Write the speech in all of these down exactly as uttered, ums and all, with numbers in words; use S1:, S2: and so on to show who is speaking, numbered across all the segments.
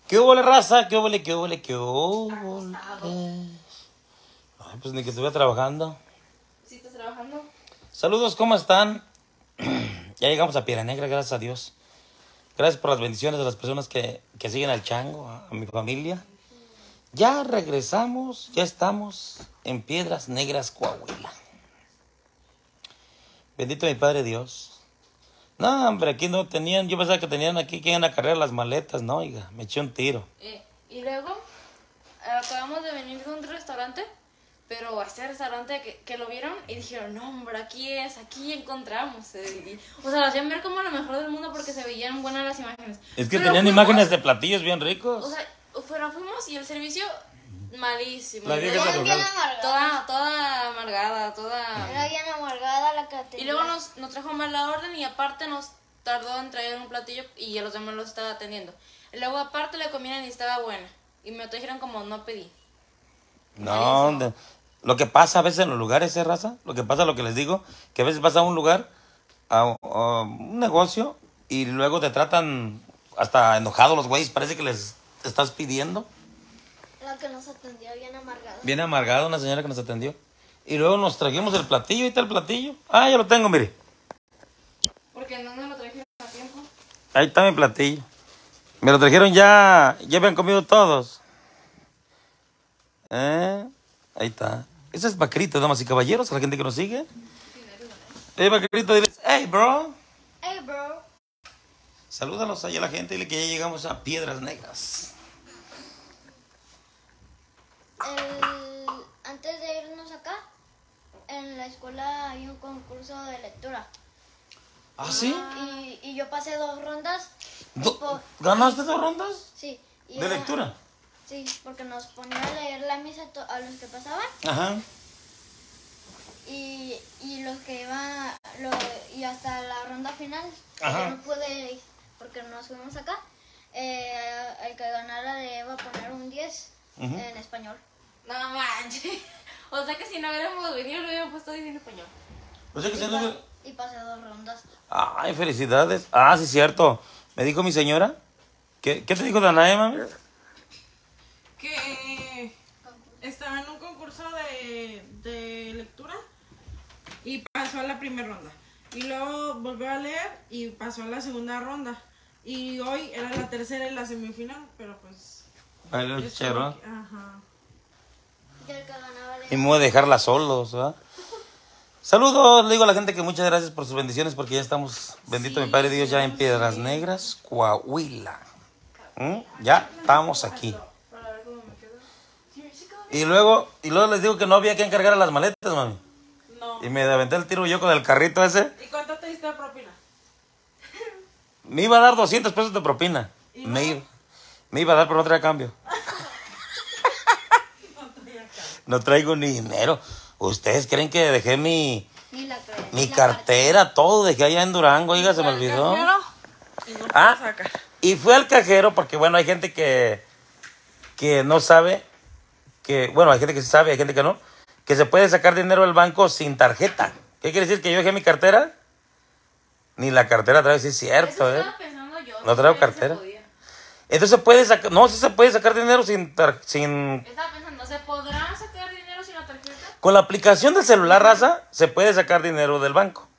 S1: ¿Qué hubo, raza? ¿Qué hubo, qué hubo, qué hubo? Ay, pues ni que estuviera trabajando.
S2: ¿Sí estás trabajando?
S1: Saludos, ¿cómo están? Ya llegamos a Piedra Negra, gracias a Dios. Gracias por las bendiciones de las personas que, que siguen al chango, a, a mi familia. Ya regresamos, ya estamos en Piedras Negras, Coahuila. Bendito mi Padre Dios. No, hombre, aquí no tenían, yo pensaba que tenían aquí que iban a cargar las maletas, no, oiga, me eché un tiro.
S2: Eh, y luego, acabamos de venir de un restaurante, pero a este restaurante que, que lo vieron y dijeron, no, hombre, aquí es, aquí encontramos. Eh, y, o sea, lo hacían ver como lo mejor del mundo porque se veían buenas las imágenes.
S1: Es que
S2: pero
S1: tenían
S2: fuimos,
S1: imágenes de platillos bien ricos.
S2: O sea, pero fuimos y el servicio malísimo.
S1: La vieja
S2: Toda-
S1: se
S3: bien
S1: enojaba.
S3: amargada.
S2: Toda, toda amargada, toda...
S3: Era bien amargada la categoría.
S2: Y luego nos, nos trajo mal la orden y aparte nos tardó en traer un platillo y a los demás los estaba atendiendo. Y luego aparte la comida ni estaba buena. Y me trajeron como no pedí.
S1: No, de- lo que pasa a veces en los lugares, ¿eh, raza? Lo que pasa, lo que les digo, que a veces vas a un lugar, a, a un negocio, y luego te tratan hasta enojados los güeyes, parece que les estás pidiendo.
S3: La que nos atendió bien amargada.
S1: Bien amargada una señora que nos atendió. Y luego nos trajimos el platillo, ahí está el platillo. Ah, ya lo tengo, mire.
S2: Porque no nos lo trajeron a tiempo.
S1: Ahí está mi platillo. Me lo trajeron ya, ya habían comido todos. ¿Eh? Ahí está. Ese es Vaquerito, damas y caballeros, a la gente que nos sigue. Eh, Vaquerito, diles, hey, bro.
S3: Hey, bro.
S1: Salúdalos ahí a la gente, dile que ya llegamos a Piedras Negras.
S3: El... Antes de irnos acá, en la escuela hay un concurso de lectura.
S1: ¿Ah, sí?
S3: Y, y yo pasé dos rondas.
S1: Do-
S3: tipo-
S1: ¿Ganaste dos rondas
S3: Sí. y
S1: de
S3: era-
S1: lectura?
S3: Sí, porque nos ponían a leer la misa to- a los que pasaban.
S1: Ajá.
S3: Y, y los que iban, lo, y hasta la ronda final,
S1: Ajá.
S3: yo no pude ir porque nos fuimos acá. Eh, el que ganara le iba a poner un diez
S1: Ujú.
S3: en español.
S2: No manches. O sea que si no hubiéramos venido lo hubiéramos puesto en español.
S1: O sea que
S3: Y,
S1: se
S3: pa-
S1: no-
S3: y pasé dos rondas.
S1: Ay, felicidades. Ah, sí, cierto. Me dijo mi señora. ¿Qué, qué te dijo Danae, mami?
S4: Que eh, estaba en un concurso de, de lectura y pasó a la primera ronda. Y luego volvió a leer y pasó a la segunda ronda. Y hoy era la tercera y la semifinal, pero pues...
S1: Ay, los
S4: estuvo
S1: chero.
S4: aquí. Ajá.
S3: Y el que ganaba le
S1: Y me voy a dejarla solos, ¿verdad? Saludos, le digo a la gente que muchas gracias por sus bendiciones porque ya estamos, bendito mi Padre Dios, ya en Piedras Negras, Coahuila. ¿Mm? Ya estamos aquí.
S2: Para ver cómo me quedo.
S1: Y luego, y luego les digo que no había que encargar a las maletas, mami.
S4: No.
S1: Y me aventé el tiro yo con el carrito ese.
S4: ¿Y cuánto te diste de propina?
S1: Me iba a dar doscientos pesos de propina.
S4: ¿Y
S1: Me
S4: no?
S1: iba, me iba a dar, pero no traía cambio. No traigo ni dinero. ¿Ustedes creen que dejé mi,
S3: Ni la cre-
S1: mi
S3: la
S1: cartera, todo dejé allá en Durango? Oiga, se me olvidó.
S4: Cajero y no
S1: Ah,
S4: puedo sacar.
S1: y fui al cajero porque, bueno, hay gente que, que no sabe, que, bueno, hay gente que sí sabe, hay gente que no, que se puede sacar dinero del banco sin tarjeta. ¿Qué quiere decir? ¿Que yo dejé mi cartera? Ni la cartera traigo, sí es cierto,
S2: Eso
S1: ¿eh?
S2: estaba pensando yo.
S1: No traigo
S2: sabía que se
S1: cartera.
S2: podía.
S1: Entonces se puede sacar, no, sí se puede sacar dinero sin, tar- sin,
S2: Estaba pensando, ¿se podrá sacar dinero sin la tarjeta?
S1: con la aplicación del celular, raza, se puede sacar dinero del banco.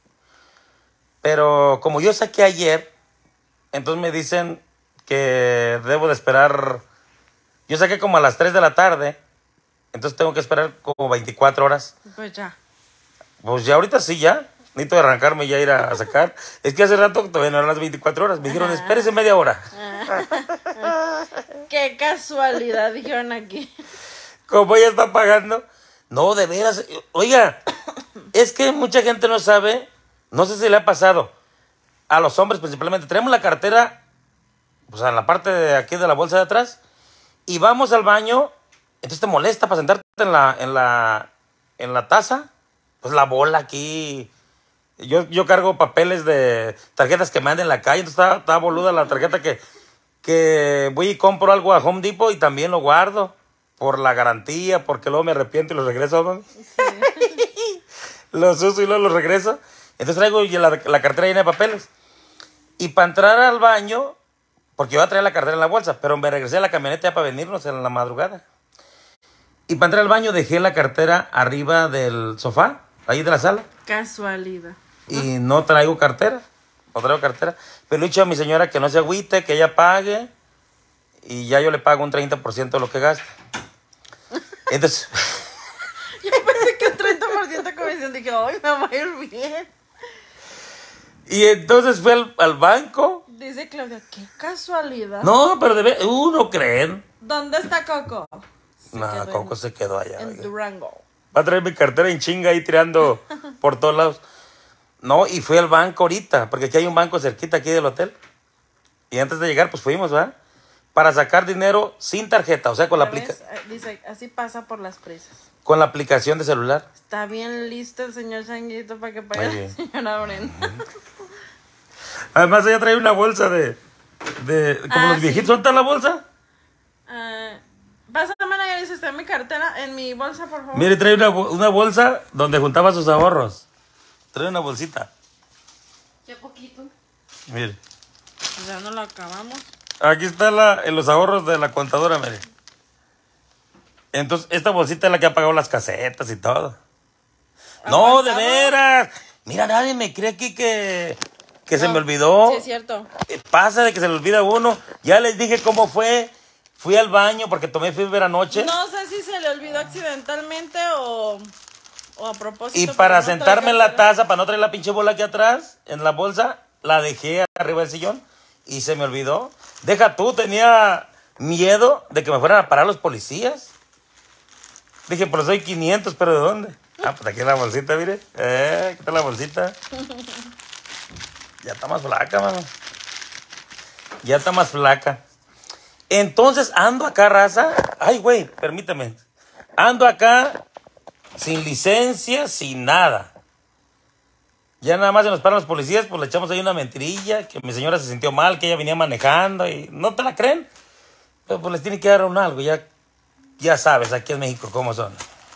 S1: Pero como yo saqué ayer, entonces me dicen que debo de esperar. Yo saqué como a las tres de la tarde, entonces tengo que esperar como veinticuatro horas.
S4: Pues ya.
S1: Pues ya ahorita sí, ya. Necesito arrancarme y ya ir a, a sacar. Es que hace rato todavía no eran las veinticuatro horas. Me dijeron, espérese media hora.
S4: Qué casualidad, dijeron aquí.
S1: Como ella está pagando. No, de veras. Oiga, es que mucha gente no sabe. No sé si le ha pasado. A los hombres principalmente. Tenemos la cartera, pues en la parte de aquí de la bolsa de atrás. Y vamos al baño. Entonces te molesta para sentarte en la, en la, en la taza. Pues la bola aquí. Yo, yo cargo papeles de tarjetas que me andan en la calle. Entonces está, está boluda la tarjeta que, que voy y compro algo a Home Depot y también lo guardo. Por la garantía, porque luego me arrepiento y los regreso, ¿no? Los uso y luego los regreso. Entonces traigo la, la cartera llena de papeles. Y para entrar al baño, porque iba a traer la cartera en la bolsa, pero me regresé a la camioneta ya para venirnos en la madrugada. Y para entrar al baño dejé la cartera arriba del sofá, ahí de la sala.
S4: Casualidad.
S1: Y no traigo cartera, no traigo cartera. Pero le he dicho a mi señora que no se agüite, que ella pague, y ya yo le pago un treinta por ciento de lo que gasta. Entonces...
S4: Yo pensé que un treinta por ciento de comisión, dije, ay, me va a ir bien.
S1: Y entonces fui al, al banco.
S4: Dice Claudia, qué casualidad.
S1: No, pero debe, uh, no creen.
S4: ¿Dónde está Coco? Se
S1: No,
S4: quedó
S1: Coco
S4: en,
S1: se quedó allá.
S4: en
S1: oiga.
S4: Durango.
S1: Va a traer mi cartera en chinga ahí tirando por todos lados. No, y fui al banco ahorita, porque aquí hay un banco cerquita aquí del hotel. Y antes de llegar, pues fuimos, ¿verdad? Para sacar dinero sin tarjeta, o sea, con la,
S4: ¿Ya ves?
S1: aplica
S4: Eh, Dice, así pasa por las prisas.
S1: con la aplicación de celular.
S4: Está bien listo el señor Changuito para que pague
S1: Muy
S4: a
S1: bien.
S4: la señora Brenda.
S1: Además, ella trae una bolsa de... de como
S4: Ah,
S1: los viejitos.
S4: sí.
S1: ¿Dónde está la bolsa?
S4: Ah, pásame la dice, está en mi cartera, en mi bolsa, por favor.
S1: Mire, trae una, bo- una bolsa donde juntaba sus ahorros. Trae una bolsita.
S2: Ya poquito.
S1: Mire.
S4: Ya no lo acabamos.
S1: Aquí está la, en los ahorros de la contadora, mire. Entonces, esta bolsita es la que ha pagado las casetas y todo. No, de
S4: ¿Aguantado?
S1: veras. Mira, nadie me cree aquí que, que se
S4: No,
S1: me olvidó.
S4: Sí, es cierto.
S1: Eh, Pasa de que se le olvida a uno. Ya les dije cómo fue. Fui al baño porque tomé fiebre anoche.
S4: No sé si se le olvidó accidentalmente o, o a propósito.
S1: Y
S4: pero
S1: para
S4: no trae
S1: sentarme en la
S4: cartera.
S1: taza, para no traer la pinche bola aquí atrás, en la bolsa, la dejé arriba del sillón y se me olvidó. Deja tú, tenía miedo de que me fueran a parar los policías. Dije, pero soy quinientos, ¿pero de dónde? Ah, pues aquí en la bolsita, mire. Eh, aquí está la bolsita. Ya está más flaca, mano. Ya está más flaca. Entonces ando acá, raza. Ay, güey, permíteme. Ando acá sin licencia, sin nada. Ya nada más se nos paran los policías, pues le echamos ahí una mentirilla, que mi señora se sintió mal, que ella venía manejando y no te la creen. Pero pues les tiene que dar un algo, ya, ya sabes, aquí en México cómo son.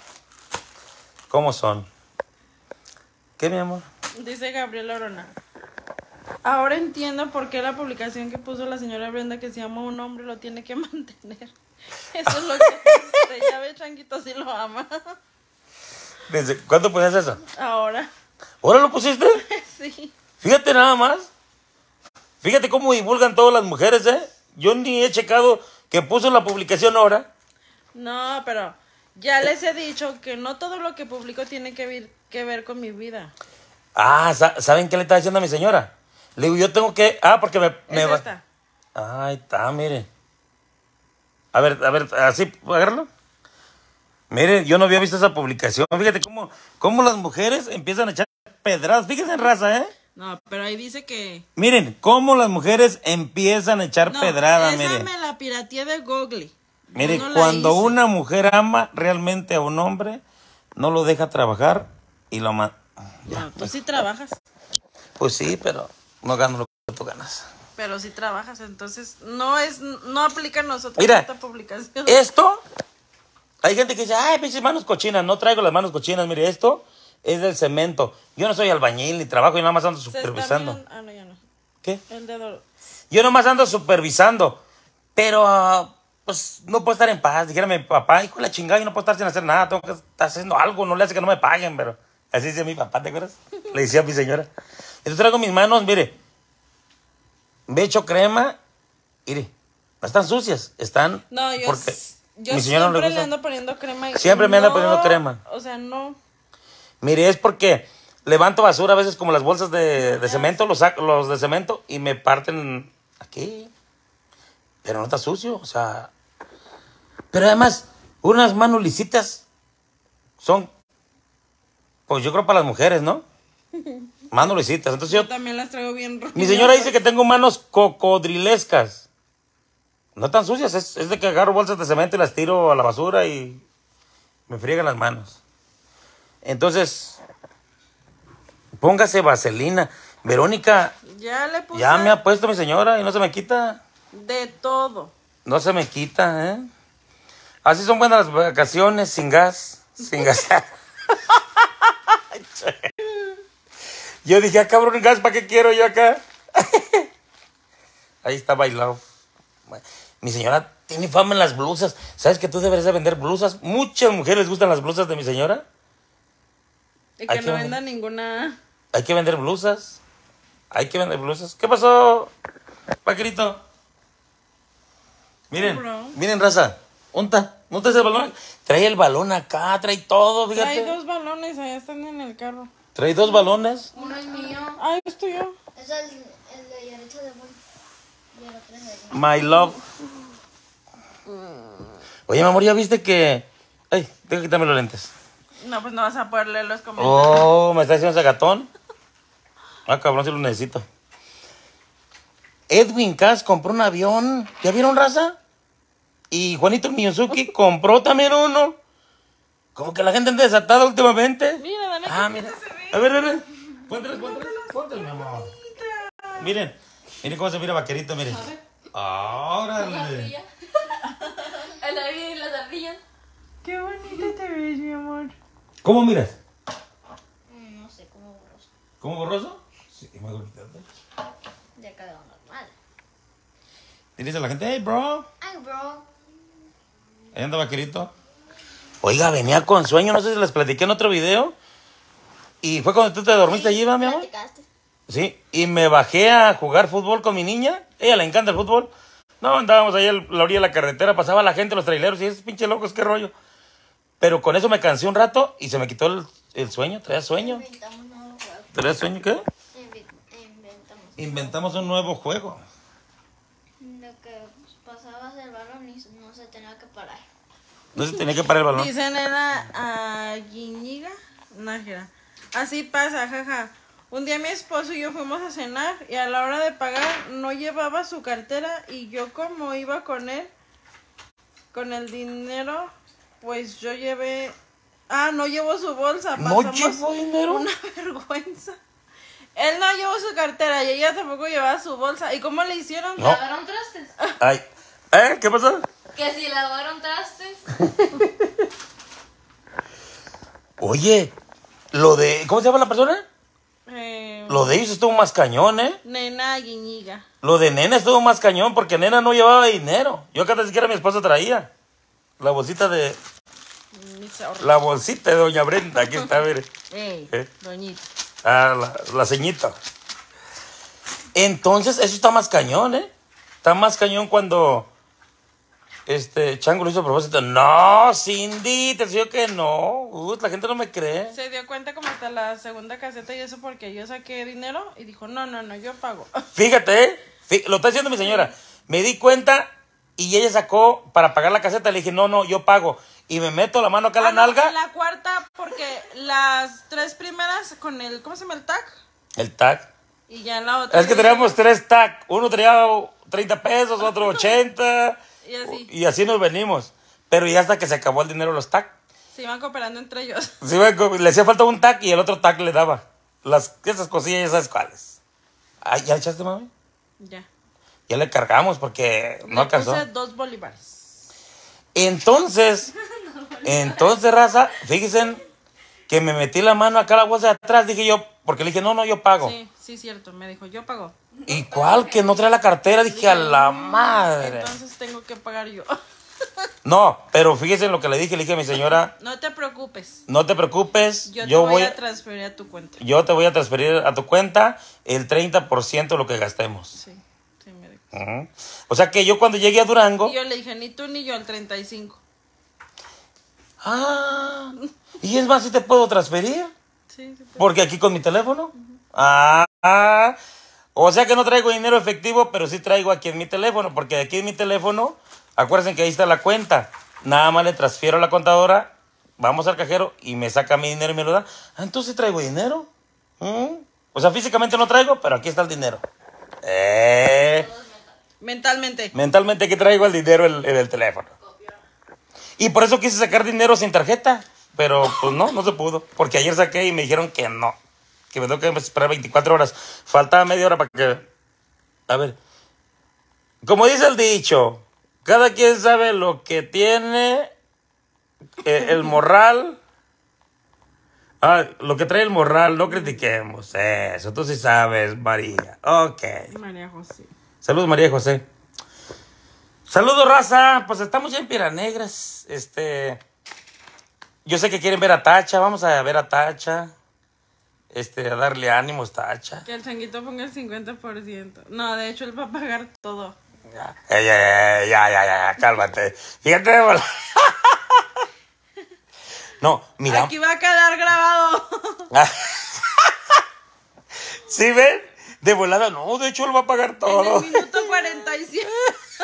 S1: ¿Cómo son? ¿Qué, mi amor?
S4: Dice Gabriel Orona. Ahora entiendo por qué la publicación que puso la señora Brenda que se llama un hombre lo tiene que mantener. Eso es lo que ya ve, Changuito, sí lo ama.
S1: ¿Desde cuándo ponías eso?
S4: Ahora,
S1: ¿Ahora lo pusiste?
S4: sí.
S1: Fíjate nada más. Fíjate cómo divulgan todas las mujeres, ¿eh? Yo ni he checado que puso la publicación ahora.
S4: No, pero ya les he dicho que no todo lo que publico tiene que ver, que ver con mi vida.
S1: Ah, sa- ¿saben qué le está diciendo a mi señora? Le digo, yo tengo que... Ah, porque me... me
S4: Es
S1: va-
S4: esta.
S1: Ahí está, mire. A ver, a ver, así, agárralo. Mire, yo no había visto esa publicación. Fíjate cómo, cómo las mujeres empiezan a echar pedradas. Fíjense en raza, ¿eh?
S4: No, pero ahí dice que...
S1: Miren, cómo las mujeres empiezan a echar
S4: No,
S1: pedradas,
S4: esa
S1: mire.
S4: me la pirateé de Google. Yo
S1: Mire,
S4: no la
S1: cuando
S4: hice.
S1: una mujer ama realmente a un hombre, no lo deja trabajar y lo ama.
S4: No, tú sí trabajas,
S1: Pues sí, pero no gano lo que tú ganas.
S4: pero sí trabajas, entonces no es, no aplica a nosotros
S1: Mira,
S4: esta publicación.
S1: Esto, hay gente que dice, ay, pinches manos cochinas. No traigo las manos cochinas. Mire, esto es del cemento. Yo no soy albañil ni trabajo, yo nada más ando
S4: Se está
S1: supervisando.
S4: viendo- Ah, no, ya no.
S1: ¿Qué?
S4: El dedo.
S1: Yo nomás ando supervisando. Pero, ah, pues, no puedo estar en paz. Dijera mi papá, hijo de la chingada, yo no puedo estar sin hacer nada. Tengo que estar haciendo algo. No le hace que no me paguen, pero... Así decía mi papá, ¿te acuerdas? Le decía a mi señora. Entonces traigo mis manos, mire. Me echo crema. Mire, no están sucias. Están...
S4: No, yo,
S1: porque
S4: s- yo
S1: mi señora no
S4: siempre
S1: le
S4: le
S1: gusta.
S4: ando poniendo crema. y
S1: Siempre me anda
S4: no,
S1: poniendo crema.
S4: O sea, no.
S1: Mire, es porque levanto basura a veces como las bolsas de, de cemento, los, saco- los de cemento, y me parten aquí. Pero no está sucio, o sea... Pero además, unas manos lisitas son, pues yo creo para las mujeres, ¿no? Manos lisitas. Entonces
S4: Yo
S1: yo...
S4: también las traigo bien rojas.
S1: Mi señora dice que tengo manos cocodrilescas. No tan sucias, es, es de que agarro bolsas de cemento y las tiro a la basura y me friegan las manos. Entonces, póngase vaselina. Verónica,
S4: Ya le puse
S1: ya me ha puesto mi señora y no se me quita.
S4: de todo.
S1: No se me quita, ¿eh? Así son buenas las vacaciones, sin gas, sin gastar. Yo dije, ah, cabrón, gas, ¿para qué quiero yo acá? Ahí está bailado. Mi señora tiene fama en las blusas. ¿Sabes que tú deberías de vender blusas? Muchas mujeres les gustan las blusas de mi señora.
S4: Y que
S1: Hay
S4: no
S1: que
S4: venda ninguna.
S1: Hay que vender blusas. Hay que vender blusas. ¿Qué pasó, vaquerito? Miren,
S4: Bro.
S1: miren, raza. ¿Unta? ¿Unta ese balón? Trae el balón acá, trae todo, fíjate.
S4: Hay dos balones, allá están en el carro.
S1: Trae dos balones.
S2: Uno es mío.
S4: Ay, esto yo.
S3: Es el, el de Yaritza de Bol. Y el otro es de
S1: My love. Oye, mi amor, ¿ya viste que...? Ay, tengo que quitarme los lentes.
S4: No, pues no vas a poder leer los comentarios.
S1: Oh, ¿me está diciendo sagatón? Ah, cabrón, si lo necesito. Edwin Cass compró un avión. ¿Ya vieron, raza? Y Juanito Miyosuki compró también uno. Como que la gente anda desatada últimamente.
S4: Mira, dale.
S1: Ah, mira. A ver, a ver. Póntelas, póntelas. Póntelas, mi amor. Miren. Miren cómo se mira vaquerito, miren. Órale.
S2: El avión y las ardillas.
S4: Qué bonita te ves, mi amor.
S1: ¿Cómo miras?
S3: Mm, no sé, como borroso.
S1: ¿Cómo borroso? Sí, más bonito.
S3: De cada uno normal.
S1: Diles a la gente, hey, bro.
S3: Ay, bro.
S1: Ahí anda vaquerito. Oiga, venía con sueño, no sé si les platiqué en otro video. Y fue cuando tú te dormiste allí, ¿va, mi amor?
S3: Platicaste.
S1: Sí, y me bajé a jugar fútbol con mi niña. Ella le encanta el fútbol. No, andábamos ahí a la orilla de la carretera, pasaba la gente, los traileros, y esos pinche locos, qué rollo. Pero con eso me cansé un rato y se me quitó el, el sueño, traía sueño.
S3: Inventamos un nuevo juego.
S1: ¿Traía sueño qué?
S3: Invi- Inventamos.
S1: Inventamos un nuevo juego.
S3: Lo que pasabas el balón y no se tenía que parar.
S1: No se tenía que parar el balón.
S4: Dice nena a Guiñiga Nájera. Así pasa, jaja. Un día mi esposo y yo fuimos a cenar y a la hora de pagar no llevaba su cartera y yo como iba con él, con el dinero, pues yo llevé... Ah, no llevó su bolsa.
S1: ¿No
S4: Pasamos
S1: llevó dinero?
S4: Una vergüenza. Él no llevó su cartera y ella tampoco llevaba su bolsa. ¿Y cómo le hicieron?
S1: No.
S2: ¿Lavaron trastes?
S1: Ay. ¿Eh? ¿Qué pasó?
S2: Que si lavaron trastes.
S1: Oye, lo de... ¿Cómo se llama la persona?
S4: Eh,
S1: Lo de ellos estuvo más cañón, ¿eh?
S4: nena Guiñiga.
S1: Lo de Nena estuvo más cañón porque Nena no llevaba dinero. Yo acá ni siquiera mi esposa traía. La bolsita de...
S4: Mis ahorros.
S1: La bolsita de Doña Brenda. Aquí está, mire.
S4: Ey,
S1: ¿Eh?
S4: doñita.
S1: Ah, la, la ceñita. Entonces, eso está más cañón, ¿eh? Está más cañón cuando... Este, Chango lo hizo a propósito. No, Cindy, te digo que no. Uh, la gente no me cree.
S4: Se dio cuenta como hasta la segunda caseta y eso porque yo saqué dinero y dijo, no, no, no, yo pago.
S1: Fíjate, ¿eh? Fí- lo está diciendo mi señora. Me di cuenta y ella sacó para pagar la caseta. Le dije, no, no, yo pago. Y me meto la mano acá en
S4: Ah,
S1: la
S4: no,
S1: nalga.
S4: en la cuarta porque las tres primeras con el, ¿cómo se llama el tag?
S1: El tag.
S4: Y ya en la otra.
S1: Es que teníamos tres tag. Uno traía treinta pesos, otro ochenta.
S4: Y así,
S1: Y así nos venimos. Pero ya hasta que se acabó el dinero los tag.
S4: se iban cooperando entre ellos.
S1: Sí, bueno, le hacía falta un tag y el otro tag le daba. Las, esas cosillas, ya sabes cuáles. Ay, ¿ya le echaste, mami?
S4: Ya.
S1: Ya le cargamos porque no
S4: Le
S1: alcanzó.
S4: puse dos bolívares.
S1: Entonces, entonces, raza, fíjense que me metí la mano acá a la bolsa de atrás. Dije yo, porque le dije, no, no, yo pago.
S4: Sí, sí, cierto. Me dijo, yo pago.
S1: ¿Y cuál? Que no trae la cartera. Dije, a la madre.
S4: Entonces tengo que pagar yo.
S1: No, pero fíjense en lo que le dije. Le dije a mi señora,
S4: No te preocupes.
S1: no te preocupes.
S4: Yo,
S1: Yo,
S4: te voy
S1: voy,
S4: a transferir a tu cuenta.
S1: yo te voy a transferir a tu cuenta el treinta por ciento de lo que gastemos.
S4: Sí, sí, me dijo.
S1: Ujú. O sea que yo cuando llegué a Durango...
S4: Y yo le dije, ni tú ni yo, el treinta y cinco.
S1: Ah, y es más, si te puedo transferir.
S4: Sí, sí. pues.
S1: Porque aquí con mi teléfono. Ah, ah, o sea que no traigo dinero efectivo, pero sí traigo aquí en mi teléfono. Porque aquí en mi teléfono, acuérdense que ahí está la cuenta. Nada más le transfiero a la contadora, vamos al cajero y me saca mi dinero y me lo da. Ah, entonces sí traigo dinero. ¿Mm? O sea, físicamente no traigo, pero aquí está el dinero. Eh,
S4: Mentalmente.
S1: mentalmente aquí traigo el dinero en, en el teléfono. Y por eso quise sacar dinero sin tarjeta. Pero pues no, no se pudo. Porque ayer saqué y me dijeron que no. Que me tengo que esperar veinticuatro horas. Faltaba media hora para que... A ver. Como dice el dicho, cada quien sabe lo que tiene eh, el morral. Ah, lo que trae el morral, no critiquemos. Eso, tú sí sabes, María. Ok.
S4: María José.
S1: Saludos, María José. Saludos, raza. Pues estamos ya en Piranegras. Este. Yo sé que quieren ver a Tacha. Vamos a ver a Tacha. Este, a darle ánimos, Tacha.
S4: Que el changuito ponga el cincuenta por ciento. No, de hecho, él va a pagar todo.
S1: Ya, ya, ya, ya, ya, ya, cálmate. Fíjate, bola. No, mira.
S4: Aquí va a quedar grabado.
S1: ¿Sí ven? De volada, no, de hecho él va a pagar todo.
S4: En el minuto cuarenta y siete.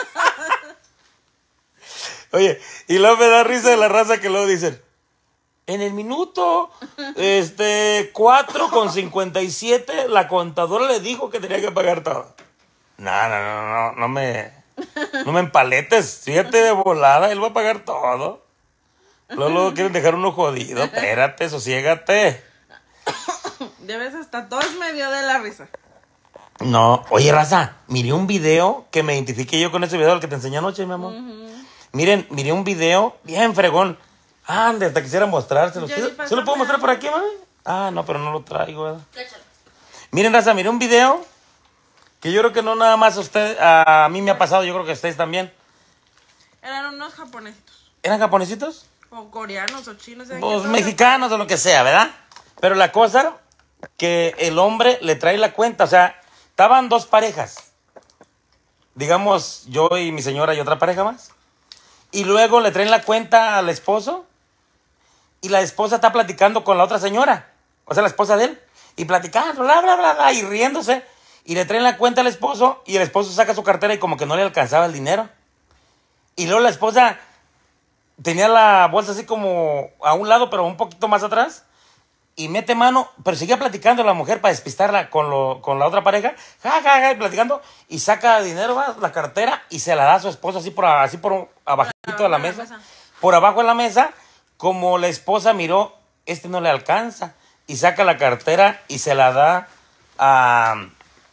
S1: Oye, y luego me da risa de la raza que luego dicen, en el minuto este cuatro con cincuenta y siete la contadora le dijo que tenía que pagar todo. No, no, no, no, no me, no me empaletes, fíjate de volada, él va a pagar todo. Luego, luego quieren dejar uno jodido, espérate, sosiégate.
S4: Ya ves, hasta todos me dio de la risa.
S1: No, oye, raza, miré un video que me identifiqué yo con ese video, el que te enseñé anoche, mi amor. Uh-huh. Miren, miré un video bien fregón. Ande, hasta quisiera mostrárselo. ¿Sí, ¿Sí lo puedo mostrar por aquí, mami? Ah, no, pero no lo traigo, ¿verdad? Miren, raza, miré un video que yo creo que no nada más a usted, a mí me ha pasado, yo creo que a ustedes también.
S4: Eran unos japonesitos.
S1: ¿Eran japonesitos?
S4: O coreanos o chinos.
S1: Pues mexicanos o lo que sea, ¿verdad? Pero la cosa que el hombre le trae la cuenta, o sea, estaban dos parejas. Digamos, yo y mi señora y otra pareja más. Y luego le traen la cuenta al esposo. Y la esposa está platicando con la otra señora. O sea, la esposa de él. Y platicando, bla, bla, bla, bla, y riéndose. Y le traen la cuenta al esposo. Y el esposo saca su cartera y como que no le alcanzaba el dinero. Y luego la esposa tenía la bolsa así como a un lado, pero un poquito más atrás. Y mete mano, pero seguía platicando la mujer para despistarla con, lo, con la otra pareja. Ja, ja, ja, platicando. Y saca dinero, va, la cartera, y se la da a su esposo así por, así por abajito de la mesa. Por abajo de la mesa, como la esposa miró, este no le alcanza. Y saca la cartera y se la da a,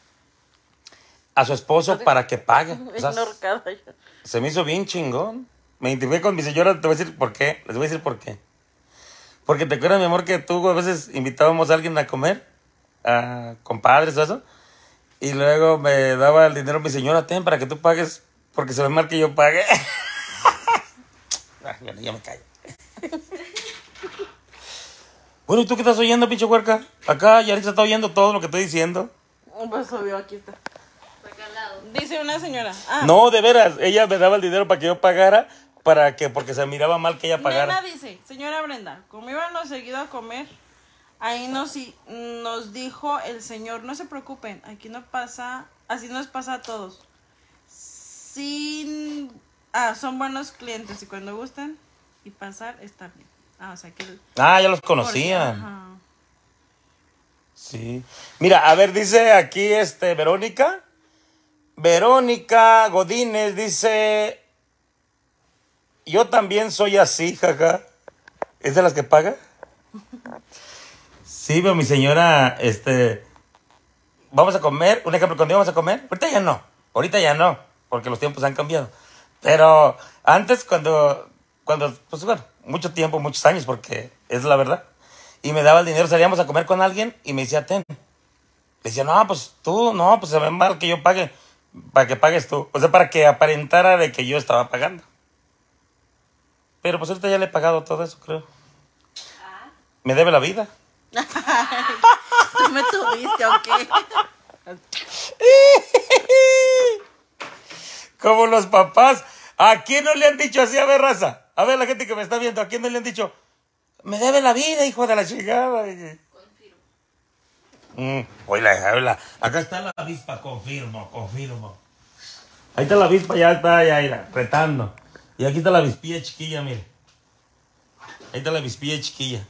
S1: a su esposo para que pague. O sea, se me hizo bien chingón. Me identifiqué con mi señora, te voy a decir por qué. Les voy a decir por qué. Porque te acuerdas, mi amor, que tú a veces invitábamos a alguien a comer, a compadres o eso, y luego me daba el dinero mi señora, ten, para que tú pagues, porque se ve mal que yo pague. Ah, bueno, ya me callo. Bueno, ¿y tú qué estás oyendo, pinche huerca? Acá Yaritza está oyendo todo lo que estoy diciendo.
S4: Pues obvio, aquí está. Dice una señora. Ah.
S1: No, de veras, ella me daba el dinero para que yo pagara, para que, porque se miraba mal que ella pagara.
S4: Nena dice, señora Brenda, como íbamos seguido a comer, ahí nos, nos dijo el señor, no se preocupen, aquí no pasa, así nos pasa a todos. Sin, ah, son buenos clientes y cuando gusten y pasar está bien. Ah, o sea que el,
S1: ah, ya los conocían. Ajá. Sí. Mira, a ver, dice aquí este Verónica. Verónica Godínez dice, yo también soy así, jaja. ¿Es de las que paga? Sí, pero mi señora, este, vamos a comer, un ejemplo, cuando íbamos a comer, ahorita ya no, ahorita ya no, porque los tiempos han cambiado. Pero antes, cuando, cuando, pues bueno, mucho tiempo, muchos años, porque es la verdad. Y me daba el dinero, salíamos a comer con alguien y me decía, ten. Le decía, no, pues tú, no, pues se ve mal que yo pague, para que pagues tú. O sea, para que aparentara de que yo estaba pagando. Pero pues ahorita ya le he pagado todo eso, creo. Ah. Me debe la vida.
S4: ¿Tú me tuviste o qué?
S1: Como los papás. ¿A quién no le han dicho así? A ver, raza. A ver, la gente que me está viendo, ¿a quién no le han dicho? Me debe la vida, hijo de la chingada. Confirmo. Mm, oíla, oíla. Acá está la avispa, confirmo, confirmo. Ahí está la avispa, ya está, ya, ya, retando. Y aquí está la avispilla chiquilla, mire. Ahí está la avispilla chiquilla.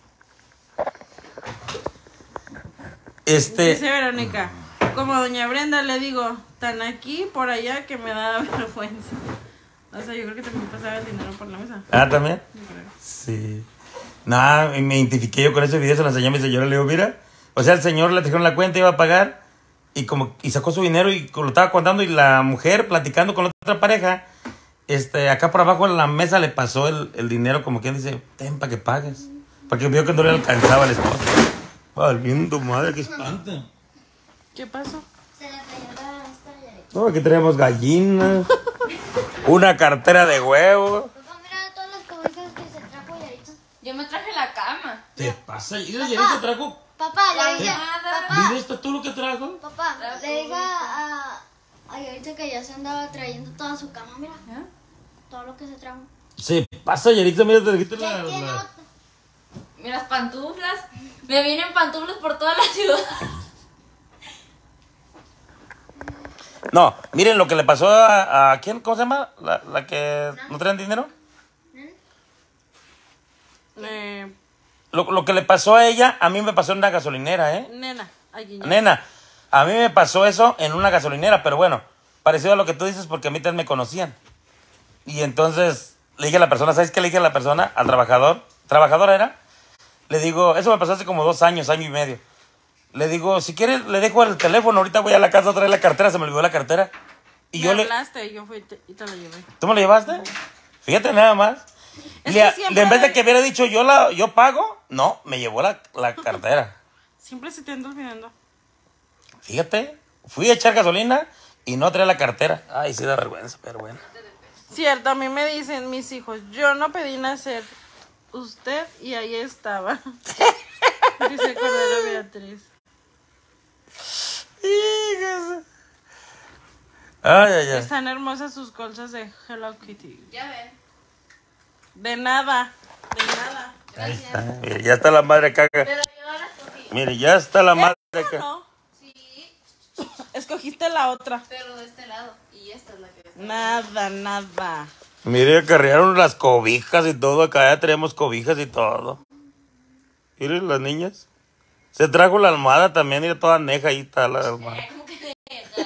S1: Este...
S4: Dice Verónica, como doña Brenda le digo, tan aquí por allá que me da vergüenza. O sea, yo creo que también pasaba el dinero por la mesa.
S1: Ah, ¿también? Sí. Nada, me identifiqué yo con ese video, se lo enseñé a mi señora, le digo, mira. O sea, el señor le trajeron la cuenta, iba a pagar, y como y sacó su dinero y lo estaba contando, y la mujer platicando con la otra pareja, este, acá por abajo en la mesa le pasó el, el dinero, como quien dice, ten para que pagues. Porque vio que no le alcanzaba al esposo. Valiendo madre, qué espanto.
S4: ¿Qué pasó?
S3: Se le cayó la esta.
S1: No, aquí tenemos gallinas. Una cartera de huevo.
S3: Papá, mira todas las cobijas que se trajo Yaritza.
S2: Yo me traje la cama.
S1: ¿Te pasa? ¿Y Yaritza trajo?
S3: Papá,
S2: La
S3: le dije,
S2: almohada.
S3: papá,
S1: ¿Mira esto tú lo que trajo?
S3: papá, le dije a, a Yaritza que ya se andaba trayendo toda su cama, mira,
S2: ¿Eh?
S3: todo lo que se trajo.
S1: Se pasa, Yaritza, mira, te trajiste la...
S3: Ya tiene
S1: la-
S3: otra.
S2: Mira las pantuflas. Me vienen pantuflas por toda la ciudad.
S1: No, miren lo que le pasó a, a ¿quién? ¿Cómo se llama? La, la que no traen dinero.
S4: Eh,
S1: Lo, lo que le pasó a ella, a mí me pasó en una gasolinera, ¿eh?
S4: nena, allí.
S1: Nena, a mí me pasó eso en una gasolinera, pero bueno, parecido a lo que tú dices porque a mí también me conocían. Y entonces le dije a la persona, ¿sabes qué le dije a la persona? Al trabajador, ¿trabajadora era? Le digo, eso me pasó hace como dos años, año y medio. Le digo, si quieres, le dejo el teléfono, ahorita voy a la casa a traer la cartera, se me olvidó la cartera. Y
S4: Me
S1: yo le...
S4: hablaste y yo fui y te, y te la llevé.
S1: ¿Tú me la llevaste? Fíjate nada más.
S4: Es
S1: Le-
S4: que siempre-
S1: en vez de que hubiera dicho yo la yo pago, no, me llevó la, la cartera.
S4: Siempre se te anda olvidando.
S1: Fíjate, fui a echar gasolina y no traía la cartera. Ay, sí da vergüenza, pero bueno.
S4: Cierto, a mí me dicen mis hijos, yo no pedí nacer. Usted y ahí estaba. Dice Cordero Beatriz.
S1: Ay, ay, ay.
S4: Están hermosas sus colchas de Hello Kitty.
S2: Ya ven.
S4: De nada, de nada.
S1: Ahí está. Mire, ya está la madre caca.
S2: Pero yo las cogí.
S1: Mire, ya está la madre caca.
S4: No,
S2: Sí,
S4: escogiste la otra.
S2: pero de este lado. Y esta es la que está.
S4: Nada, nada.
S1: Mire, acarrearon las cobijas y todo. Acá ya tenemos cobijas y todo. Miren las niñas. Se trajo la almohada también, mira toda neja, ahí está la almohada.
S2: ¿Cómo que deja?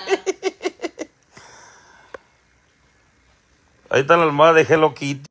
S1: Ahí está la almohada de Hello Kitty.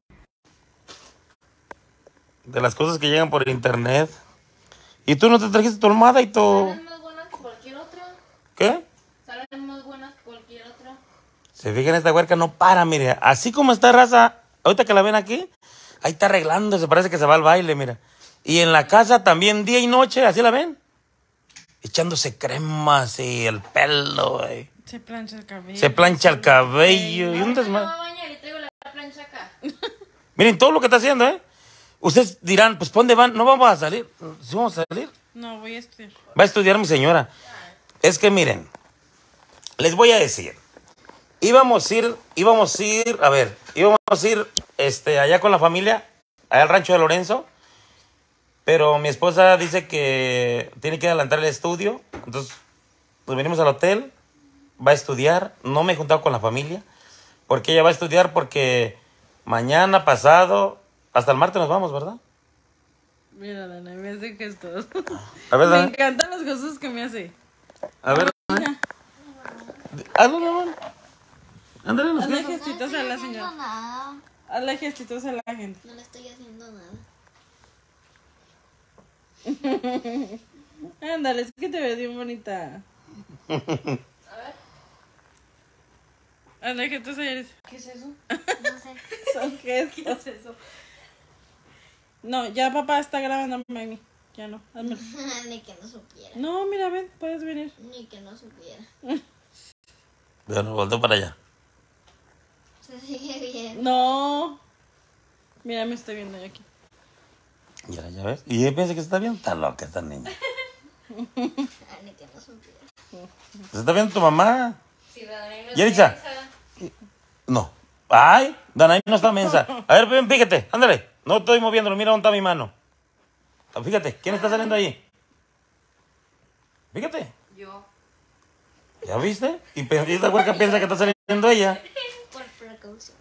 S1: De las cosas que llegan por internet. ¿Y tú no te trajiste tu almohada y tu...
S2: Salen más buenas que cualquier otra.
S1: ¿Qué?
S2: Salen más buenas que cualquier otra.
S1: Se fijan, esta huerca no para, mire. Así como está raza, ahorita que la ven aquí, ahí está arreglándose, parece que se va al baile, mira. Y en la casa también día y noche, así la ven. Echándose cremas y el pelo, güey.
S4: Se plancha el cabello.
S1: Se plancha el cabello y un
S2: Ahorita me
S1: desmadre.
S2: voy a bañar y traigo la plancha acá.
S1: Miren todo lo que está haciendo, ¿eh? Ustedes dirán, pues, ¿por dónde van? No vamos a salir. ¿Sí vamos a salir?
S4: No, voy a estudiar.
S1: Va a estudiar mi señora. Es que miren, les voy a decir. Íbamos a ir, íbamos a ir, a ver, íbamos a ir este, allá con la familia, allá al rancho de Lorenzo. Pero mi esposa dice que tiene que adelantar el estudio. Entonces, pues venimos al hotel. Va a estudiar. No me he juntado con la familia. Porque ella va a estudiar porque mañana, pasado, hasta el martes nos vamos, ¿verdad?
S4: Mira, Dana, me hace gestos.
S1: A ver,
S4: Me
S1: Dana.
S4: encantan los gestos que me hace.
S1: A ver.
S4: Mira,
S1: Hazlo, mi amor. Ándale, los
S4: hazle
S1: gestos.
S4: gestitos
S3: No
S4: a
S3: estoy
S4: la
S3: haciendo
S4: señora.
S3: nada.
S4: Hazle gestitos a la gente.
S3: No le estoy haciendo nada.
S4: Ándale, es que te ves bien bonita.
S2: A ver,
S4: Hazle gestos a Yaris.
S2: ¿qué es eso?
S3: No sé.
S4: Son gestos.
S2: ¿Qué es eso?
S4: No, ya papá está grabando a mí. Ya no, házmelo.
S3: Ni que no supiera.
S4: No, mira, ven, puedes venir.
S3: Ni que no supiera.
S1: Bueno, volteo para allá.
S3: Se sigue bien.
S4: No. Mira, me estoy viendo yo aquí.
S1: Ya, ya ves. Y ella piensa que se está viendo. Está loca esta niña.
S3: Ni que no supiera.
S1: ¿Se está viendo tu mamá?
S2: Sí, Danaí no
S1: Yaritza.
S2: está mensa.
S1: No. Ay, Danaí no está mensa. A ver, ven, fíjate, ándale. No estoy moviéndolo, mira dónde está mi mano. Ah, fíjate, ¿quién está saliendo ahí? Fíjate.
S2: Yo.
S1: ¿Ya viste? Y pe- y esta huerca piensa que está saliendo ella.
S3: Por precauciones.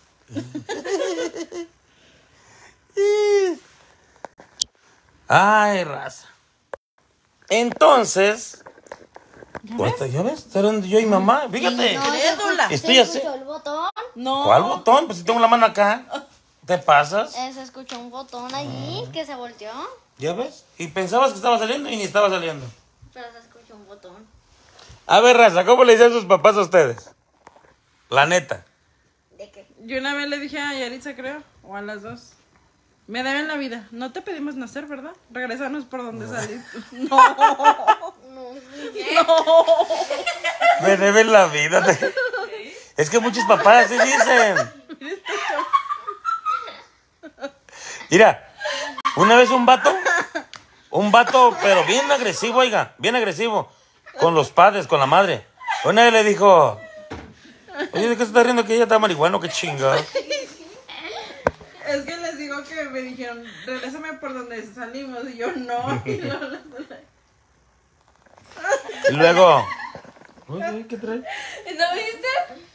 S1: Ay, raza. Entonces. ¿Ya, ¿Ya ves? Estaban yo y mamá. Fíjate.
S3: No,
S4: Crédula.
S3: ¿se
S1: Estoy así.
S3: escuchó el botón?
S4: No.
S1: ¿Cuál botón? Pues si tengo la mano acá. ¿Te pasas?
S3: Eh, se escuchó un botón allí que se volteó.
S1: ¿Ya ves? Y pensabas que estaba saliendo y ni estaba saliendo.
S3: Pero se escuchó un botón.
S1: A ver, raza, ¿cómo le dicen sus papás a ustedes? La neta.
S3: ¿De qué?
S4: Yo una vez le dije a Yaritza, creo, o a las dos. Me deben la vida. No te pedimos nacer, ¿verdad? Regresanos por donde saliste. No.
S3: No,
S1: Me deben la vida. Es Es que muchos papás así dicen. Mira, una vez un vato, un vato, pero bien agresivo, oiga, bien agresivo, con los padres, con la madre. Una vez le dijo, oye, ¿de qué se está riendo? Que ella está marihuana, qué chingado.
S4: Es que les digo que me dijeron, regrésame por donde salimos. Y yo, no. Y luego les-
S1: Y luego, oye, ¿qué trae?
S2: ¿No viste?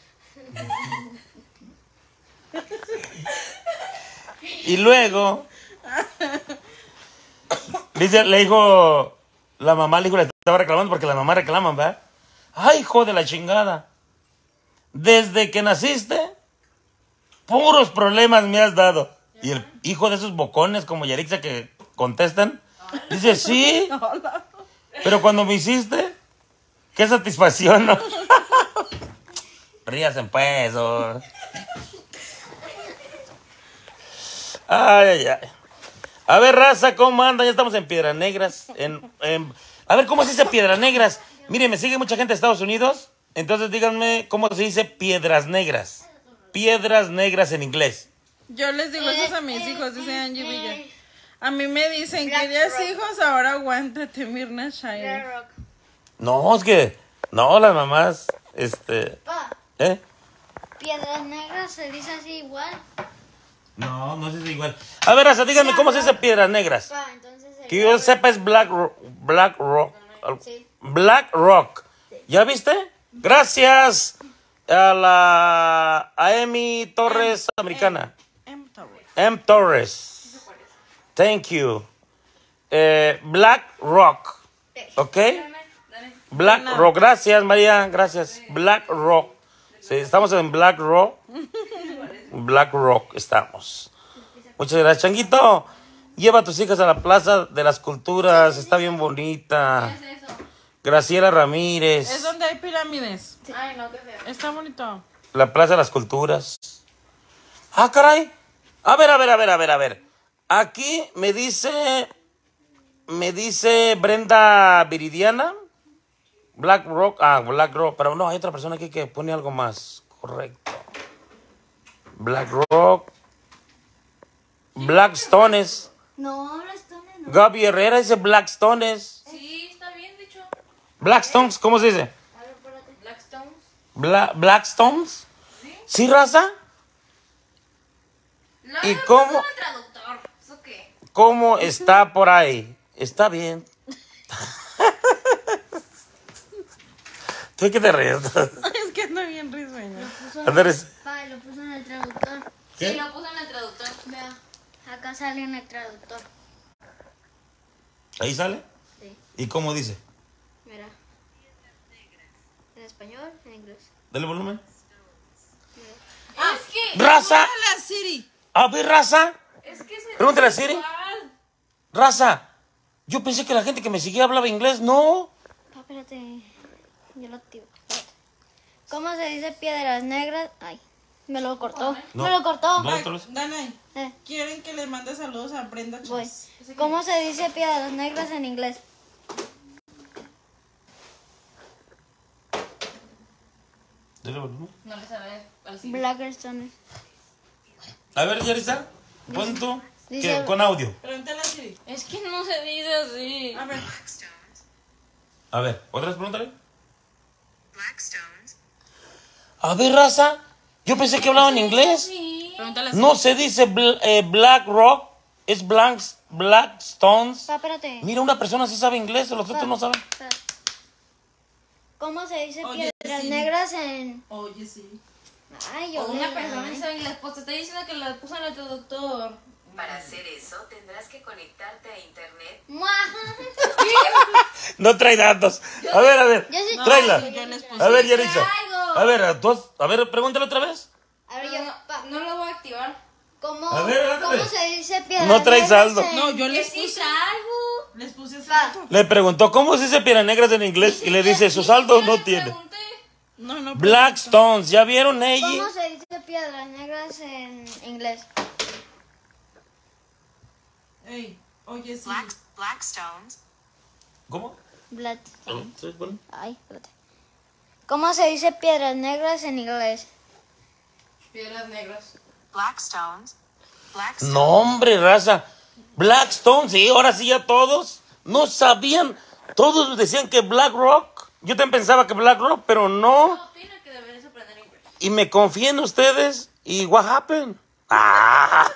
S1: Y luego, dice, le dijo, la mamá, le dijo, le estaba reclamando porque la mamá reclaman, ¿verdad? Ay, hijo de la chingada. Desde que naciste, puros problemas me has dado. Y el hijo de esos bocones como Yarixa que contestan, dice, sí, pero cuando me hiciste, qué satisfacción, ¿no? Rías en pues, oh. Ay, ay, ay. A ver, raza, ¿cómo andan? Ya estamos en Piedras Negras. En, en- A ver, ¿cómo se dice Piedras Negras? Miren, me sigue mucha gente de Estados Unidos. Entonces díganme cómo se dice Piedras Negras. Piedras Negras en inglés.
S4: Yo les digo eso a mis hijos, dice Angie Villa. A mí me dicen,
S3: Black
S4: ¿querías
S3: Rock.
S4: hijos? Ahora aguántate, Mirna Shire.
S3: Black Rock.
S1: No, es que... No, las mamás... Este...
S3: Pa,
S1: ¿Eh?
S3: Piedras Negras se dice así igual.
S1: No, no sé si igual. A ver, raza, díganme cómo se dice Piedras Negras.
S3: Pa, entonces
S1: Que yo sepa es Black, Ro- Black Rock.
S3: Sí.
S1: Black Rock. ¿Ya viste? Gracias a la a Emi Torres americana.
S4: Em, Torres.
S1: M Torres. Thank you. Eh, Black Rock. ¿Ok?
S2: Dame, dame.
S1: Black Rock. Gracias, María. Gracias. Black Rock. Sí, estamos en Black Rock. Black Rock estamos. Muchas gracias, Changuito. Lleva a tus hijas a la Plaza de las Culturas. Está bien bonita.
S2: ¿Qué es eso?
S1: Graciela Ramírez.
S4: Es donde hay pirámides.
S2: Ay, no, qué feo.
S4: Está bonito.
S1: La Plaza de las Culturas. Ah, caray. A ver, a ver, a ver, a ver, a ver. Aquí me dice... Me dice Brenda Viridiana. Black Rock. Ah, Black Rock. Pero no, hay otra persona aquí que pone algo más. Correcto. Black Rock. Blackstones.
S3: No, no están en.
S1: Gaby Herrera dice Blackstones.
S2: Sí, está bien dicho.
S1: Blackstones, ¿cómo se dice?
S3: A ver, espérate.
S2: Blackstones.
S1: Bla- Blackstones. ¿Sí, raza?
S2: No,
S1: ¿Y
S2: no,
S1: cómo?
S2: no, el traductor. ¿Eso qué?
S1: ¿Cómo está por ahí? Está bien. ¿Tú qué te ríes?
S4: Es que ando bien risueña.
S1: Andrés.
S3: Pa, lo puso en el traductor.
S1: ¿Qué?
S2: Sí, lo puso en el traductor.
S3: Vea, acá sale en el traductor.
S1: ¿Ahí sale?
S3: Sí,
S1: ¿Y cómo dice?
S3: mira. En español, en inglés.
S1: Dale volumen.
S2: Es que...
S1: ¡Raza!
S4: Hola, Siri.
S1: A ver, raza.
S2: Es que se...
S1: Pregúntale a Siri.
S2: igual.
S1: Raza. Yo pensé que la gente que me seguía hablaba inglés. No.
S3: Pa, espérate. Yo lo activo. Espérate. ¿Cómo se dice piedras negras? Ay, me lo cortó.
S1: No.
S3: Me lo cortó.
S1: No.
S4: Ay,
S1: otra vez.
S4: Danay,
S3: Eh,
S4: quieren que les mande saludos a Brenda
S3: voy.
S4: Chas.
S3: ¿Cómo se dice piedras negras en inglés?
S1: Dale volumen.
S2: No le sabe al sí.
S3: Blackstone.
S1: A ver, Yarisa. Pon tú.
S3: Dice-
S1: ¿Qué? Con audio.
S4: Pregúntale a Siri.
S2: Es que no se dice así.
S4: A ver.
S1: A ver, ¿otra vez pregúntale?
S5: Blackstones,
S1: A ver, raza. Yo pensé que hablaban inglés.
S2: Sí.
S4: Pregúntale a Siri.
S1: No se dice bl- eh, Black Rock. Es Blanks, Blackstones.
S3: Pa, espérate.
S1: Mira, una persona sí sabe inglés, los otros no saben.
S3: Espérate. ¿Cómo se dice
S4: Oye,
S3: piedras
S4: sí.
S3: negras en...?
S4: Oye, sí.
S3: Ay, yo
S2: O una
S3: de-
S2: persona que sabe inglés, pues te está diciendo que la puso en el traductor.
S5: para hacer eso tendrás que conectarte a internet.
S3: ¡Mua!
S1: No trae datos. A ver, a ver.
S3: Yo sí
S1: Tráela.
S3: traigo,
S4: yo
S3: yo
S4: les
S3: sí
S4: puse-
S3: traigo.
S1: A ver, Yarisa.
S2: traigo.
S1: A ver, tú, a ver, pregúntale otra vez.
S3: A ver, yo...
S2: No,
S3: pa,
S2: no lo voy a activar.
S3: ¿Cómo,
S1: A ver, ándale.
S3: ¿cómo se dice piedras
S1: No trae
S3: negras
S1: saldo.
S3: en-
S4: No, yo
S2: Que
S4: les
S2: sí
S4: puse.
S2: traigo.
S4: Les puse
S3: Pa.
S4: saldo.
S1: Le preguntó cómo se dice piedras negras en inglés y le dice, su saldo no
S2: Le
S1: tiene.
S2: pregunté.
S4: No, no.
S1: Blackstones, ¿ya vieron ella?
S3: ¿Cómo se dice piedras negras en inglés?
S4: Ey, oye, sí.
S5: Black, Blackstones,
S1: ¿Cómo?
S3: Blood.
S1: ¿Sí? Bueno.
S3: Ay, espérate. ¿Cómo se dice piedras negras en inglés?
S4: Piedras negras.
S5: Blackstones. Blackstones.
S1: No, hombre, raza. Blackstone, sí, ahora sí ya todos. No sabían. Todos decían que Black Rock. Yo también pensaba que Black Rock, pero no.
S2: Opina que deberías aprender inglés.
S1: Y me confié en ustedes. ¿Y what happened? Ah.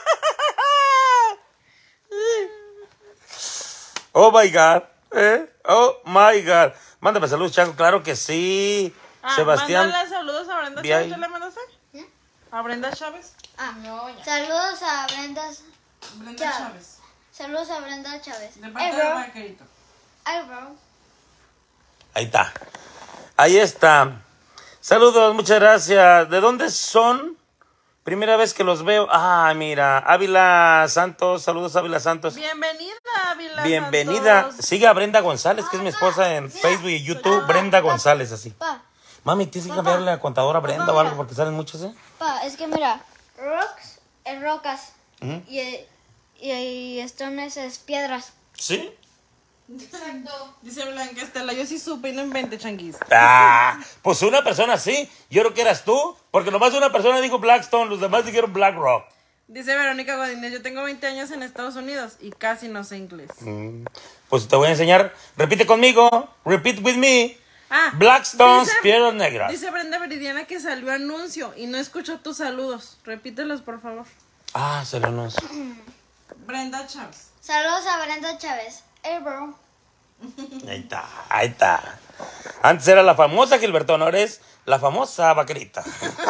S1: Oh my God. ¿Eh? Oh my God. Mándame saludos, Chaco. Claro que sí.
S4: Ah,
S1: Sebastián.
S4: mándale saludos a Brenda
S1: Vi
S4: Chávez.
S1: ahí.
S4: ¿Tú le mandaste?
S3: ¿Eh?
S4: ¿A Brenda Chávez?
S3: Ah,
S2: No, ya.
S3: saludos a Brenda.
S4: Brenda
S3: Ya.
S4: Chávez.
S3: Saludos a Brenda Chávez.
S4: De
S3: Hey,
S4: parte de
S3: bro.
S4: Vaquerito.
S3: Hey, bro.
S1: Ahí está. Ahí está. Saludos, muchas gracias. ¿De dónde son? Primera vez que los veo. Ah, mira. Ávila Santos. Saludos, Ávila Santos.
S4: Bienvenida, Ávila
S1: Bienvenida.
S4: Santos.
S1: Sigue a Brenda González, que es mi esposa en Facebook y YouTube. Brenda González, así.
S3: Pa,
S1: Mami, tienes que
S3: Papá.
S1: cambiarle la contadora a Brenda
S3: Papá,
S1: o algo
S3: mira.
S1: porque salen muchos, ¿eh?
S3: pa, es que mira, rocks es rocas
S1: Ujú.
S3: y, y, y stones es piedras.
S1: ¿Sí?
S2: Exacto.
S4: Dice Blanca Estela, yo sí supe y no inventé changuis.
S1: Ah, pues una persona sí. Yo creo que eras tú, porque nomás una persona dijo Blackstone, los demás dijeron Black Rock.
S4: Dice Verónica Godínez, yo tengo veinte años en Estados Unidos y casi no sé inglés.
S1: Mm, Pues te voy a enseñar. Repite conmigo. Repeat with me.
S4: Ah,
S1: Blackstones,
S4: dice-
S1: piedras negras.
S4: Dice Brenda Veridiana que salió anuncio y no escuchó tus saludos. Repítelos, por favor.
S1: Ah, se lo nos.
S4: Brenda Chávez.
S3: Saludos a Brenda Chávez. Hey, bro.
S1: Ahí está, ahí está. Antes era la famosa Gilberto, ahora eres la famosa Vaquerita.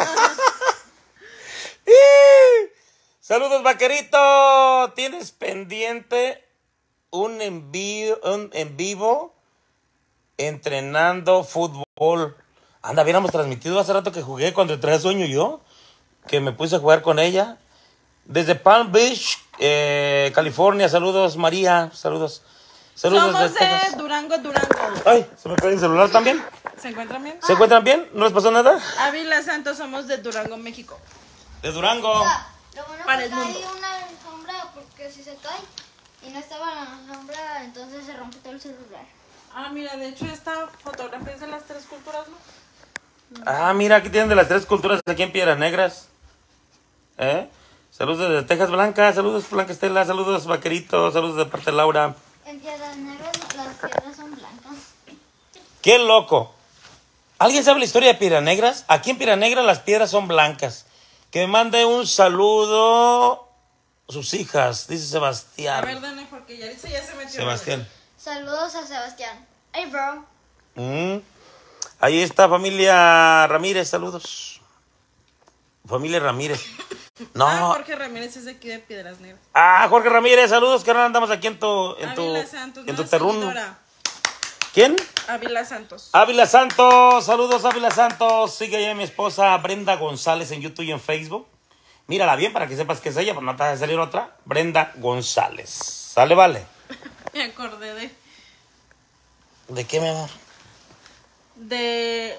S1: ¡Ih! Saludos, Vaquerito. ¿Tienes pendiente un en vivo, un en vivo entrenando fútbol? Anda, hubiéramos transmitido hace rato que jugué cuando traía sueño yo, que me puse a jugar con ella. Desde Palm Beach, eh, California. Saludos, María. Saludos. Saludos
S4: Somos
S1: desde Texas.
S4: de Durango, Durango.
S1: Ay, ¿se me cae el celular también?
S4: ¿Se encuentran bien?
S1: ¿Se encuentran bien? ¿No les pasó nada?
S4: Ávila Santos, somos de Durango, México.
S1: De Durango.
S3: Pa, lo bueno
S4: Para
S3: que
S4: el
S3: cae
S4: mundo.
S3: una alfombra porque si se cae y no estaba la alfombra, entonces se rompe todo el celular.
S4: Ah, mira, de hecho esta fotografía es de las tres culturas, ¿no?
S1: Ah, mira, aquí tienen de las tres culturas aquí en Piedras Negras. ¿Eh? Saludos desde Texas, Blanca. Saludos, Blanca Estela. Saludos, Vaquerito. Saludos de parte de Laura.
S3: En piedras negras las piedras son blancas.
S1: ¡Qué loco! ¿Alguien sabe la historia de Piedras Negras? Aquí en Piedras Negras las piedras son blancas. Que me mande un saludo sus hijas, dice
S4: A
S1: Sebastián.
S4: ver, Dani, porque Yaritza ya se metió.
S1: Sebastián.
S3: Saludos a Sebastián. Hey, bro.
S1: Mm. Ahí está familia Ramírez, saludos. Familia Ramírez. No.
S4: Ah, Jorge Ramírez es de aquí de Piedras Negras.
S1: Ah, Jorge Ramírez, saludos, que ahora andamos aquí en tu en tu
S4: Ávila Santos,
S1: en tu
S4: nueva
S1: terruño.
S4: seguidora.
S1: ¿Quién?
S4: Ávila Santos.
S1: Ávila Santos, saludos Ávila Santos. Sigue ahí a mi esposa Brenda González en YouTube y en Facebook. Mírala bien para que sepas que es ella, para no te vaya a salir otra. Brenda González. ¿Sale, vale?
S4: Me acordé de...
S1: ¿De qué, mi amor?
S4: De...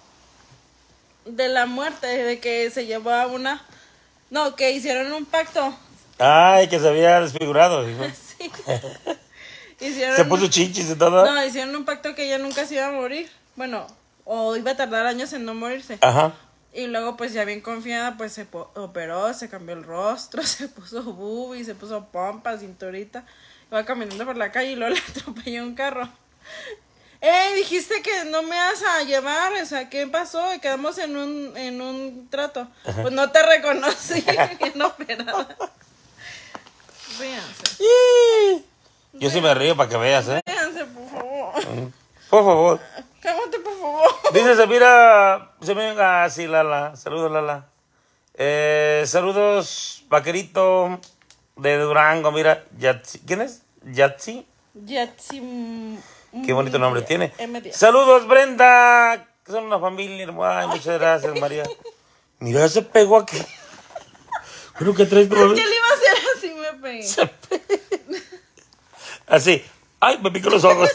S4: De la muerte, de que se llevó a una... No, que hicieron un pacto.
S1: Ay, que se había desfigurado. Hijo.
S4: Sí. Hicieron...
S1: Se puso chichis y todo.
S4: No, hicieron un pacto que ella nunca se iba a morir. Bueno, o iba a tardar años en no morirse.
S1: Ajá.
S4: Y luego, pues ya bien confiada, pues se po- operó, se cambió el rostro, se puso boobies, se puso pompa, cinturita. Iba caminando por la calle y luego le atropelló un carro. ¡Ey! Dijiste que no me vas a llevar, o sea, ¿qué pasó? Quedamos en un, en un trato. Pues no te reconocí, bien operada. Véanse,
S1: ¡Ih! Yo sí me río para que veas, ¿eh?
S4: véanse, por favor.
S1: Por favor.
S4: Cámate, por favor.
S1: Dice Samira, se me venga así, Lala. Saludos, Lala. Eh, saludos, Vaquerito de Durango. Mira, Yatsi. ¿Quién es? Yatsi.
S4: Yatsi. mm,
S1: Qué bonito nombre tiene.
S4: M diez.
S1: Saludos, Brenda. Que son una familia hermosa. Ay, muchas gracias, María. Mira, se pegó aquí. Creo que traes
S4: Es que le iba a hacer así, me pegué.
S1: así. Ay, me picó los ojos.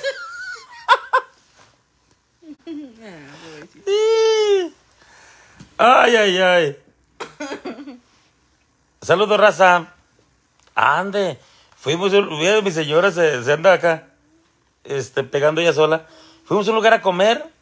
S1: Ay, ay, ay. Saludos, raza. Ande. Fuimos, mira, mi señora se, se anda acá, este, pegando ella sola. Fuimos a un lugar a comer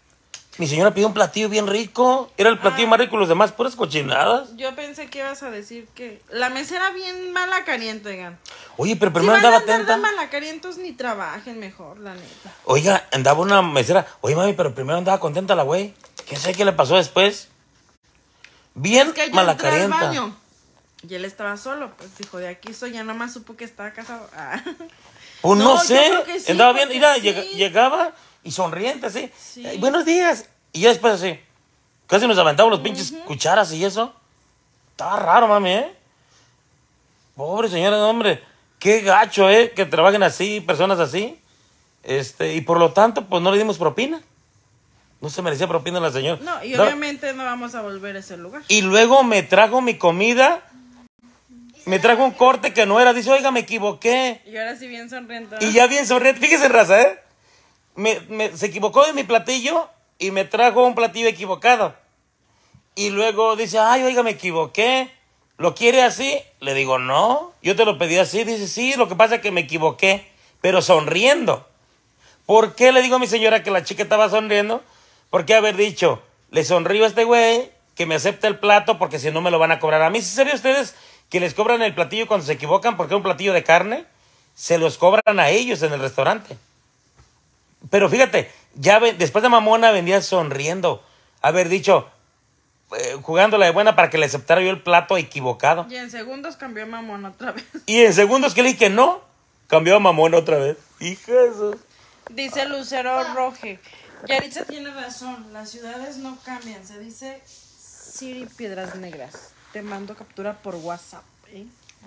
S1: Mi señora pidió un platillo bien rico. Era el platillo
S4: Ah.
S1: más rico, los demás puras cochinadas.
S4: Yo pensé que ibas a decir que la mesera bien malacarienta, oigan.
S1: Oye, pero
S4: Si
S1: primero
S4: van a
S1: andaba
S4: andar de
S1: atenta.
S4: malacarientos ni trabajen mejor, la neta.
S1: Oiga, andaba una mesera. Oye, mami, pero primero andaba contenta la güey. ¿Quién sabe qué le pasó después? Bien
S4: Es que yo entré al
S1: malacarienta.
S4: baño y él estaba solo, pues dijo, de aquí soy, ya nomás supo que estaba casado. Ah.
S1: Pues no,
S4: No, yo
S1: sé.
S4: creo que sí,
S1: andaba bien.
S4: porque
S1: Mira,
S4: sí.
S1: llega- llegaba y sonriente así.
S4: Sí.
S1: "Eh, buenos días. Y ya después así. Casi nos aventamos los pinches cucharas y eso. Estaba raro, mami, ¿eh? Pobre señora, no, hombre. Qué gacho, ¿eh? Que trabajen así, personas así. Este, y por lo tanto, pues no le dimos propina. No se merecía propina la señora.
S4: No, y
S1: No.
S4: obviamente no vamos a volver a ese lugar.
S1: Y luego me trajo mi comida. Me trajo un corte que no era. Dice, oiga, me equivoqué.
S4: Y ahora sí bien sonriente.
S1: Y ya bien sonriente. Fíjese, raza, ¿eh? Me, me- se equivocó de mi platillo y me trajo un platillo equivocado. Y luego dice, ay, oiga, me equivoqué. ¿Lo quiere así? Le digo, no, yo te lo pedí así. Dice, sí, lo que pasa es que me equivoqué, pero sonriendo. ¿Por qué le digo a mi señora que la chica estaba sonriendo? ¿Por qué haber dicho, le sonrío a este güey, que me acepte el plato porque si no me lo van a cobrar a mí? ¿Sí saben ustedes que les cobran el platillo cuando se equivocan porque es un platillo de carne? Se los cobran a ellos en el restaurante. Pero fíjate, ya ve- después de mamona vendía sonriendo. Haber dicho, eh, jugándola de buena para que le aceptara yo el plato equivocado.
S4: Y en segundos cambió mamón otra vez.
S1: Y en segundos que le dije que no, cambió a mamona otra vez. Hija de eso.
S4: Dice Lucero Roje. Yaritza tiene razón, las ciudades no cambian. Se dice Siri Piedras Negras. Te mando captura por WhatsApp. ¿eh?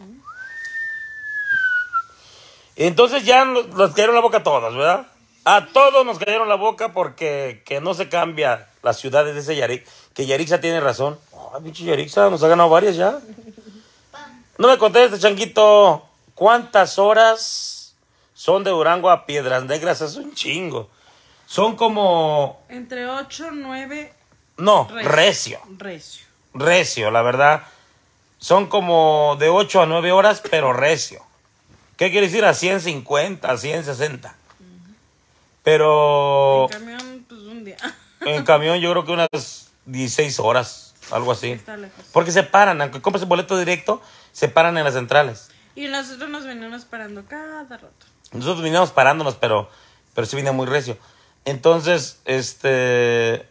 S1: Entonces ya nos, nos cayeron la boca a todos, ¿verdad? A todos nos cayeron la boca porque que no se cambia las ciudades de ese Yarixa. Que Yarixa tiene razón. Ay, pinche Yarixa, nos ha ganado varias ya. No me contestes, changuito. ¿Cuántas horas son de Durango a Piedras Negras? Es un chingo. Son como...
S4: Entre ocho, nueve,
S1: No,
S4: recio.
S1: recio.
S4: recio.
S1: Recio, la verdad. Son como de ocho a nueve horas, pero recio. ¿Qué quiere decir? A ciento cincuenta, a ciento sesenta. Pero
S4: En camión, pues un día.
S1: en camión yo creo que unas dieciséis horas, algo así.
S4: Está lejos.
S1: Porque se paran, aunque compres el boleto directo, se paran en las centrales.
S4: Y nosotros nos venimos parando cada rato.
S1: Nosotros veníamos parándonos, pero, pero sí venía muy recio. Entonces, este...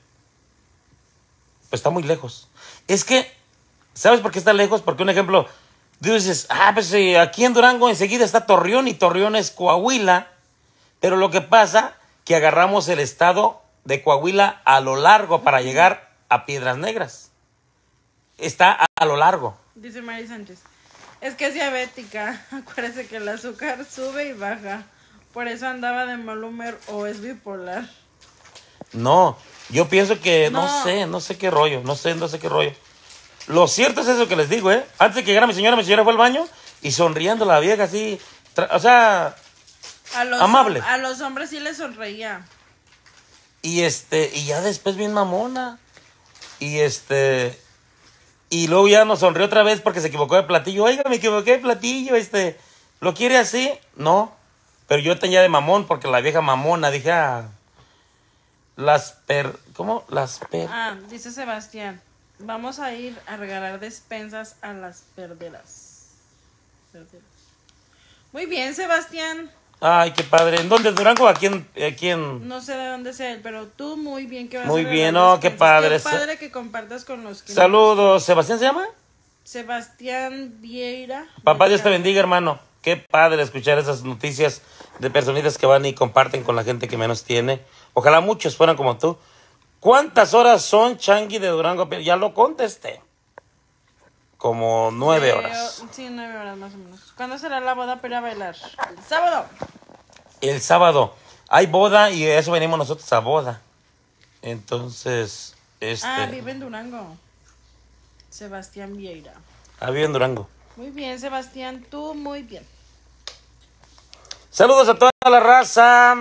S1: pues está muy lejos. Es que, ¿sabes por qué está lejos? Porque un ejemplo, tú dices, ah, pues eh, aquí en Durango enseguida está Torreón y Torreón es Coahuila. Pero lo que pasa, que agarramos el estado de Coahuila a lo largo para llegar a Piedras Negras. Está a, a lo largo.
S4: Dice Mari Sánchez. Es que es diabética. Acuérdese que el azúcar sube y baja. Por eso andaba de mal humor o es bipolar.
S1: No, yo pienso que, no,
S4: No.
S1: sé, no sé qué rollo, no sé, no sé qué rollo. Lo cierto es eso que les digo, ¿eh? Antes de que llegara mi señora, mi señora fue al baño y sonriendo la vieja así, tra- o sea,
S4: A los,
S1: Amable.
S4: A los hombres sí les sonreía.
S1: y este, y ya después bien mamona. Y este, y luego ya nos sonrió otra vez porque se equivocó de platillo. Oiga, me equivoqué de platillo, este, ¿lo quiere así? No, pero yo tenía de mamón porque la vieja mamona, dije, ah, las per, ¿cómo? Las per...
S4: Ah, dice Sebastián. Vamos a ir a regalar despensas a las perderas. Perderas. Muy bien, Sebastián.
S1: Ay, qué padre. ¿En dónde? ¿En Durango? ¿Aquí en, aquí en...?
S4: No sé de dónde sea él, pero tú muy bien que vas
S1: Muy
S4: a
S1: bien,
S4: regalar
S1: oh, qué
S4: despensas.
S1: padre.
S4: Qué padre que compartas con los que...
S1: Saludos. ¿Sebastián se llama?
S4: Sebastián Vieira.
S1: Papá, Dios te bendiga, hermano. Qué padre escuchar esas noticias de personitas que van y comparten con la gente que menos tiene. Ojalá muchos fueran como tú. ¿Cuántas horas son, Changi, de Durango? Ya lo contesté. Como nueve
S4: Eh,
S1: horas.
S4: Sí, nueve horas más o menos. ¿Cuándo será la boda para ir a bailar? El sábado.
S1: El sábado hay boda y eso venimos nosotros a boda. Entonces, este...
S4: Ah, vive en Durango. Sebastián Vieira.
S1: Ah, vive en Durango.
S4: Muy bien, Sebastián, tú muy bien.
S1: Saludos a toda la raza.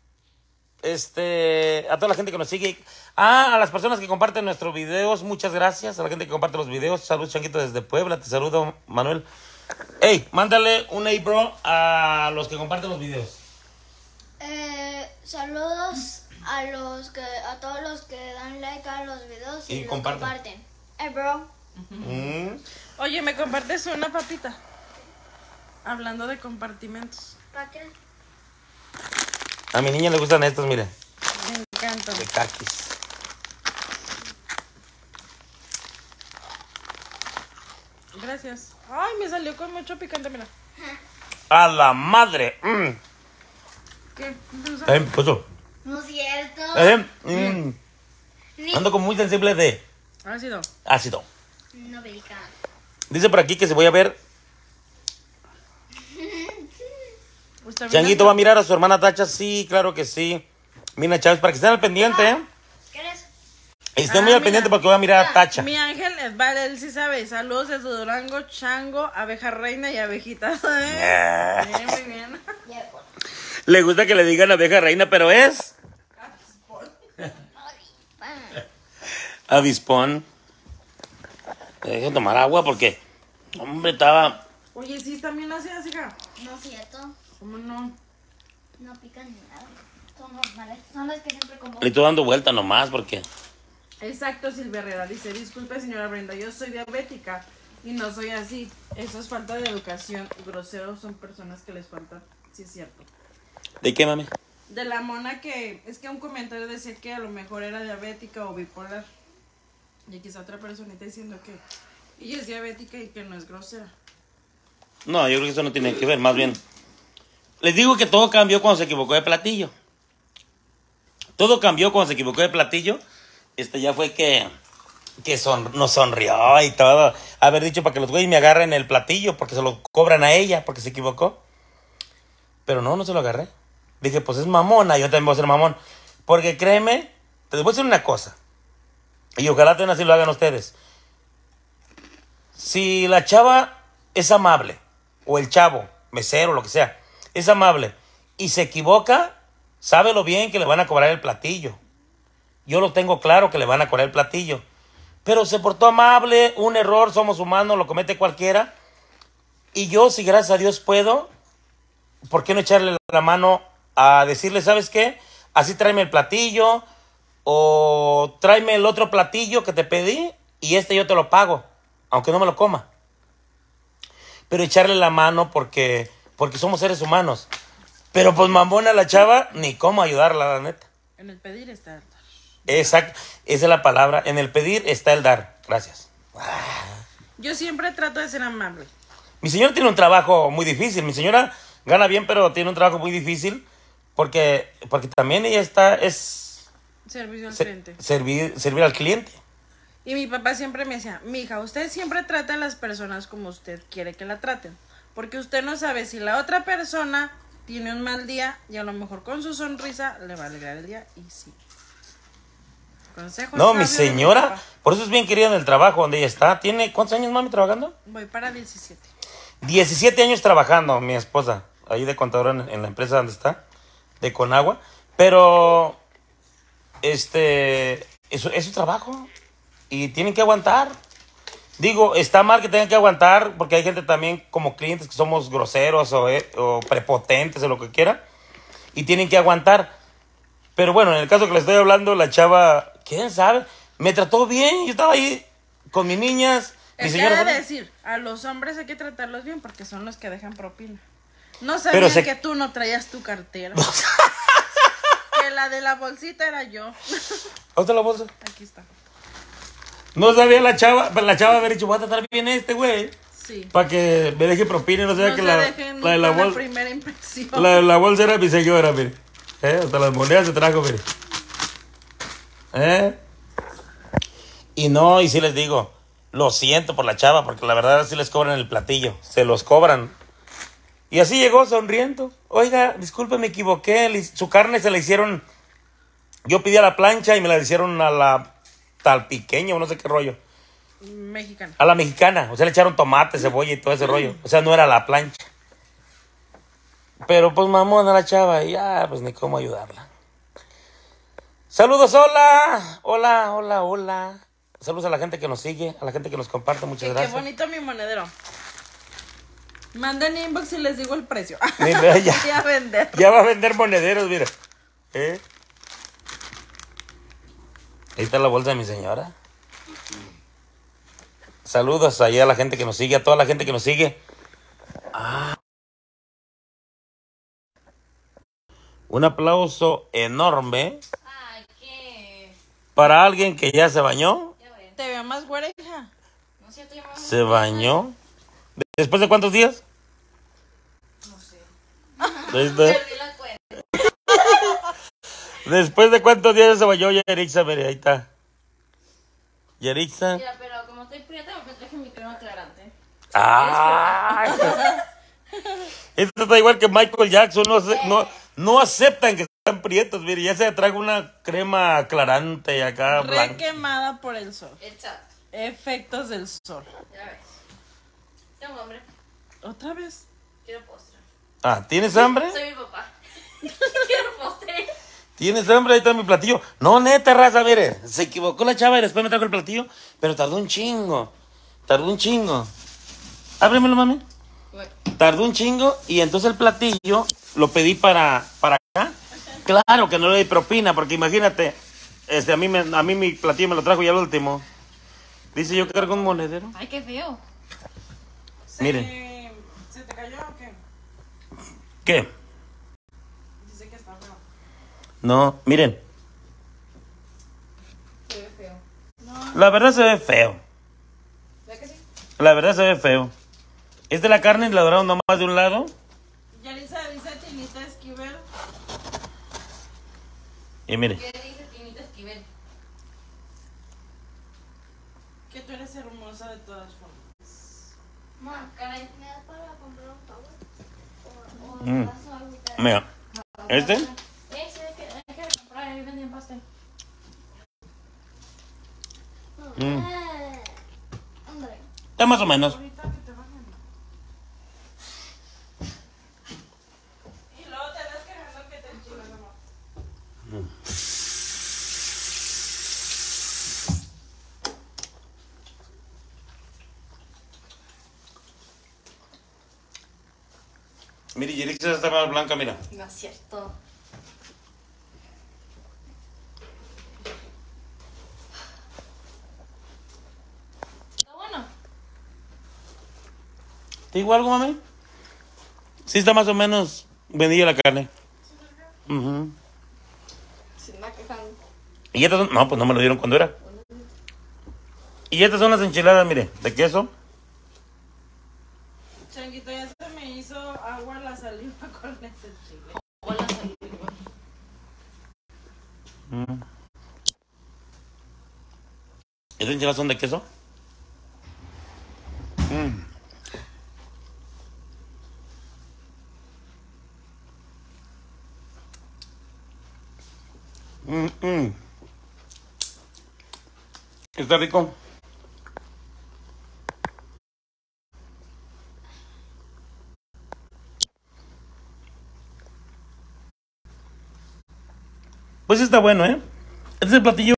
S1: Este, a toda la gente que nos sigue. Ah, a las personas que comparten nuestros videos, muchas gracias. A la gente que comparte los videos. Saludos, Changuito, desde Puebla. Te saludo, Manuel. Hey, mándale un hey, bro, a los que comparten los videos.
S3: Eh, saludos a los que a todos los que dan like a los videos y,
S1: Y
S3: los
S1: comparten.
S3: comparten. Eh, bro.
S1: Mm.
S4: Oye, ¿me compartes una papita? Hablando de compartimentos.
S3: ¿Para qué?
S1: A mi niña le gustan estos, mire,
S4: Me encantan.
S1: de caquis.
S4: Gracias. Ay, me salió con mucho picante, mira.
S1: ¡A la madre! Mm.
S4: ¿Qué? ¿No
S1: Eh, pues yo.
S3: No es cierto.
S1: Eh, mm.
S3: Ni
S1: Ando como muy sensible de
S4: Ácido.
S1: ácido.
S3: no verica.
S1: Dice por aquí que se voy a ver.
S4: ¿Usted
S1: Changuito va a mirar a su hermana Tacha. Sí, claro que sí. Mina Chávez, para que estén al pendiente, ¿eh?
S3: ¿Qué eres?
S1: Estén
S4: Ah,
S1: muy al
S4: mira.
S1: pendiente porque voy a mirar a Tacha.
S4: Mi ángel es vale, él sí sabe. Saludos desde Durango, Chango, abeja reina y abejita.
S1: Eh.
S4: Bien, muy bien.
S3: Ya, pues.
S1: Le gusta que le digan abeja reina, pero es
S3: Ah,
S1: avispón. Deje de tomar agua porque, hombre, estaba.
S4: Oye, sí, también ácidas, hija.
S3: no es cierto.
S4: ¿Cómo no?
S3: No pican ni nada. Son normales. Son las que siempre como.
S1: Le estoy dando vuelta nomás porque.
S4: Exacto, Silvia Herrera dice, disculpe señora Brenda, yo soy diabética y no soy así. Eso es falta de educación. Groseros son personas que les falta. Sí, es cierto.
S1: ¿De qué, mami?
S4: De la mona que, es que un comentario decía que a lo mejor era diabética o bipolar. Y quizá otra personita diciendo que ella es diabética y que no es grosera.
S1: No, yo creo que eso no tiene que ver, más bien. Les digo que todo cambió cuando se equivocó de platillo. Todo cambió cuando se equivocó de platillo. Este ya fue que, que son, nos sonrió y todo. Haber dicho para que los güeyes me agarren el platillo porque se lo cobran a ella porque se equivocó. Pero no, no se lo agarré. Dije, pues es mamona, yo también voy a ser mamón. Porque créeme, te voy a decir una cosa. Y ojalá también así lo hagan ustedes. Si la chava es amable, o el chavo, mesero, lo que sea, es amable, y se equivoca, sábelo bien que le van a cobrar el platillo. Yo lo tengo claro que le van a cobrar el platillo. Pero se portó amable, un error, somos humanos, lo comete cualquiera. Y yo, si gracias a Dios puedo, ¿por qué no echarle la mano a decirle, ¿sabes qué? Así tráeme el platillo, o tráeme el otro platillo que te pedí, y este yo te lo pago, aunque no me lo coma. Pero echarle la mano porque, porque somos seres humanos. Pero pues mamona la chava, ni cómo ayudarla, la neta.
S4: En el pedir está el dar.
S1: Exacto, esa es la palabra. En el pedir está el dar. Gracias.
S4: Yo siempre trato de ser amable.
S1: Mi señora tiene un trabajo muy difícil. Mi señora gana bien, pero tiene un trabajo muy difícil porque, porque también ella está, es
S4: Servicio al
S1: se-
S4: cliente.
S1: servir, servir al cliente.
S4: Y mi papá siempre me decía, mija, usted siempre trata a las personas como usted quiere que la traten. Porque usted no sabe si la otra persona tiene un mal día y a lo mejor con su sonrisa le va a alegrar el día. Y sí. Consejo
S1: No, mi
S4: sabio de
S1: señora,
S4: papá.
S1: por eso es bien querida en el trabajo donde ella está. ¿Tiene cuántos años, mami, trabajando?
S4: Voy para diecisiete.
S1: diecisiete años trabajando, mi esposa, ahí de contadora en, en la empresa donde está, de Conagua. Pero, este, eso es su trabajo y tienen que aguantar. Digo, está mal que tengan que aguantar porque hay gente también como clientes que somos groseros o, eh, o prepotentes o lo que quiera y tienen que aguantar. Pero bueno, en el caso que le estoy hablando, la chava, quién sabe, me trató bien. Yo estaba ahí con mis niñas. Mi
S4: Es que
S1: señora
S4: ha de
S1: fue-
S4: decir, a los hombres hay que tratarlos bien porque son los que dejan propina. No sabían
S1: Pero se-
S4: que tú no traías tu cartera. Que la de la bolsita era yo.
S1: ¿Dónde está la bolsa?
S4: Aquí está.
S1: No sabía la chava, pero la chava haber dicho, voy a tratar bien a este güey.
S4: Sí.
S1: Para que me deje propina y no sea
S4: No
S1: que
S4: se
S1: la,
S4: dejen
S1: la de la
S4: con la
S1: bolsa.
S4: primera impresión.
S1: La de la bolsa era mi señora, mire. ¿Eh? Hasta las monedas se trajo, mire. ¿Eh? Y no, y sí les digo, lo siento por la chava, porque la verdad sí les cobran el platillo. Se los cobran. Y así llegó sonriendo. Oiga, disculpe, me equivoqué. le- Su carne se la hicieron. Yo pedí a la plancha y me la hicieron a la tal pequeña o no sé qué rollo.
S4: Mexicana.
S1: A la mexicana, o sea, le echaron tomate, cebolla y todo ese rollo. O sea, no era la plancha. Pero pues mamona la chava y ya, pues ni cómo ayudarla. Saludos, hola. Hola, hola, hola. Saludos a la gente que nos sigue, a la gente que nos comparte, muchas
S4: Que qué
S1: gracias.
S4: bonito mi monedero. Manden inbox y les digo el precio.
S1: Mira, ya,
S4: Voy a vender.
S1: ya va a vender monederos, mira. ¿Eh? Ahí está la bolsa de mi señora. Saludos allá a la gente que nos sigue, a toda la gente que nos sigue. Ah. Un aplauso enorme
S2: Ay, qué.
S1: para alguien que ya se bañó.
S2: Ya ven.
S4: Te veo más güera, hija.
S2: No es cierto, ya me-
S1: Se bañó. ¿Después de cuántos días?
S2: No sé.
S1: Desde-
S2: Perdí la cuenta.
S1: Después de cuántos días se bañó Yerixa, mire, ahí está. Yerixa.
S2: Mira, pero como estoy prieta, me traje mi crema aclarante.
S1: ¡Ay! Esto está igual que Michael Jackson, no, ace- no, no aceptan que están prietos, mire, ya se traga una crema aclarante acá,
S4: Re
S1: blanca.
S4: quemada por el sol.
S2: Exacto.
S4: Efectos del sol.
S2: Ya ves. Tengo hambre.
S4: ¿Otra vez?
S2: Quiero postre.
S1: Ah, ¿tienes hambre?
S2: Soy mi papá. Quiero postre.
S1: ¿Tienes hambre? Ahí está mi platillo. No, neta, raza, mire, se equivocó la chava y después me trajo el platillo, pero tardó un chingo, tardó un chingo. Ábremelo, mami.
S2: Bueno,
S1: Tardó un chingo y entonces el platillo lo pedí para, para acá. Claro que no le di propina, porque imagínate, este, a, mí me, a mí mi platillo me lo trajo ya el último. Dice yo cargo un monedero.
S2: ay, qué feo.
S4: ¿Se,
S1: Miren.
S4: ¿Se te cayó o qué?
S1: ¿Qué?
S4: Dice que está feo.
S1: No, miren,
S2: Se ve feo.
S1: la verdad se ve feo.
S2: ¿Verdad que sí?
S1: La verdad se ve feo. Es de la carne, la doraron nomás de un lado.
S4: Yalisa dice Chinita Esquivel.
S1: Y mire,
S2: ¿Qué dice Tinita Esquivel?
S4: Que tú eres hermosa de todas formas.
S3: Ma,
S2: Caray.
S3: ¿me das para comprar un power? O, o
S1: Mm.
S3: me das agüita?
S1: mira, este
S2: Eh, sí, hay que, hay que comprar, ahí venden pastel.
S1: Mm.
S3: Eh, hombre.
S1: está más o menos.
S4: Ahorita que te bajen. Y luego te das quejando que te enchilas, amor.
S1: Mire, Yerixa está más blanca, mira.
S2: No es cierto. Está bueno.
S1: ¿Te digo algo, mami? Sí está más o menos vendida la carne. Ujú.
S2: Sin nada quejando.
S1: Y estas son... No, pues no me lo dieron cuando era. Y estas son las enchiladas, mire, de queso.
S4: Changuito, ya se me hizo agua la saliva con ese chile.
S2: Hola, salud.
S1: Mm. ¿Estas enchiladas son de queso? Mm. Mm, mm. Está rico. Pues está bueno, ¿eh? Este es el platillo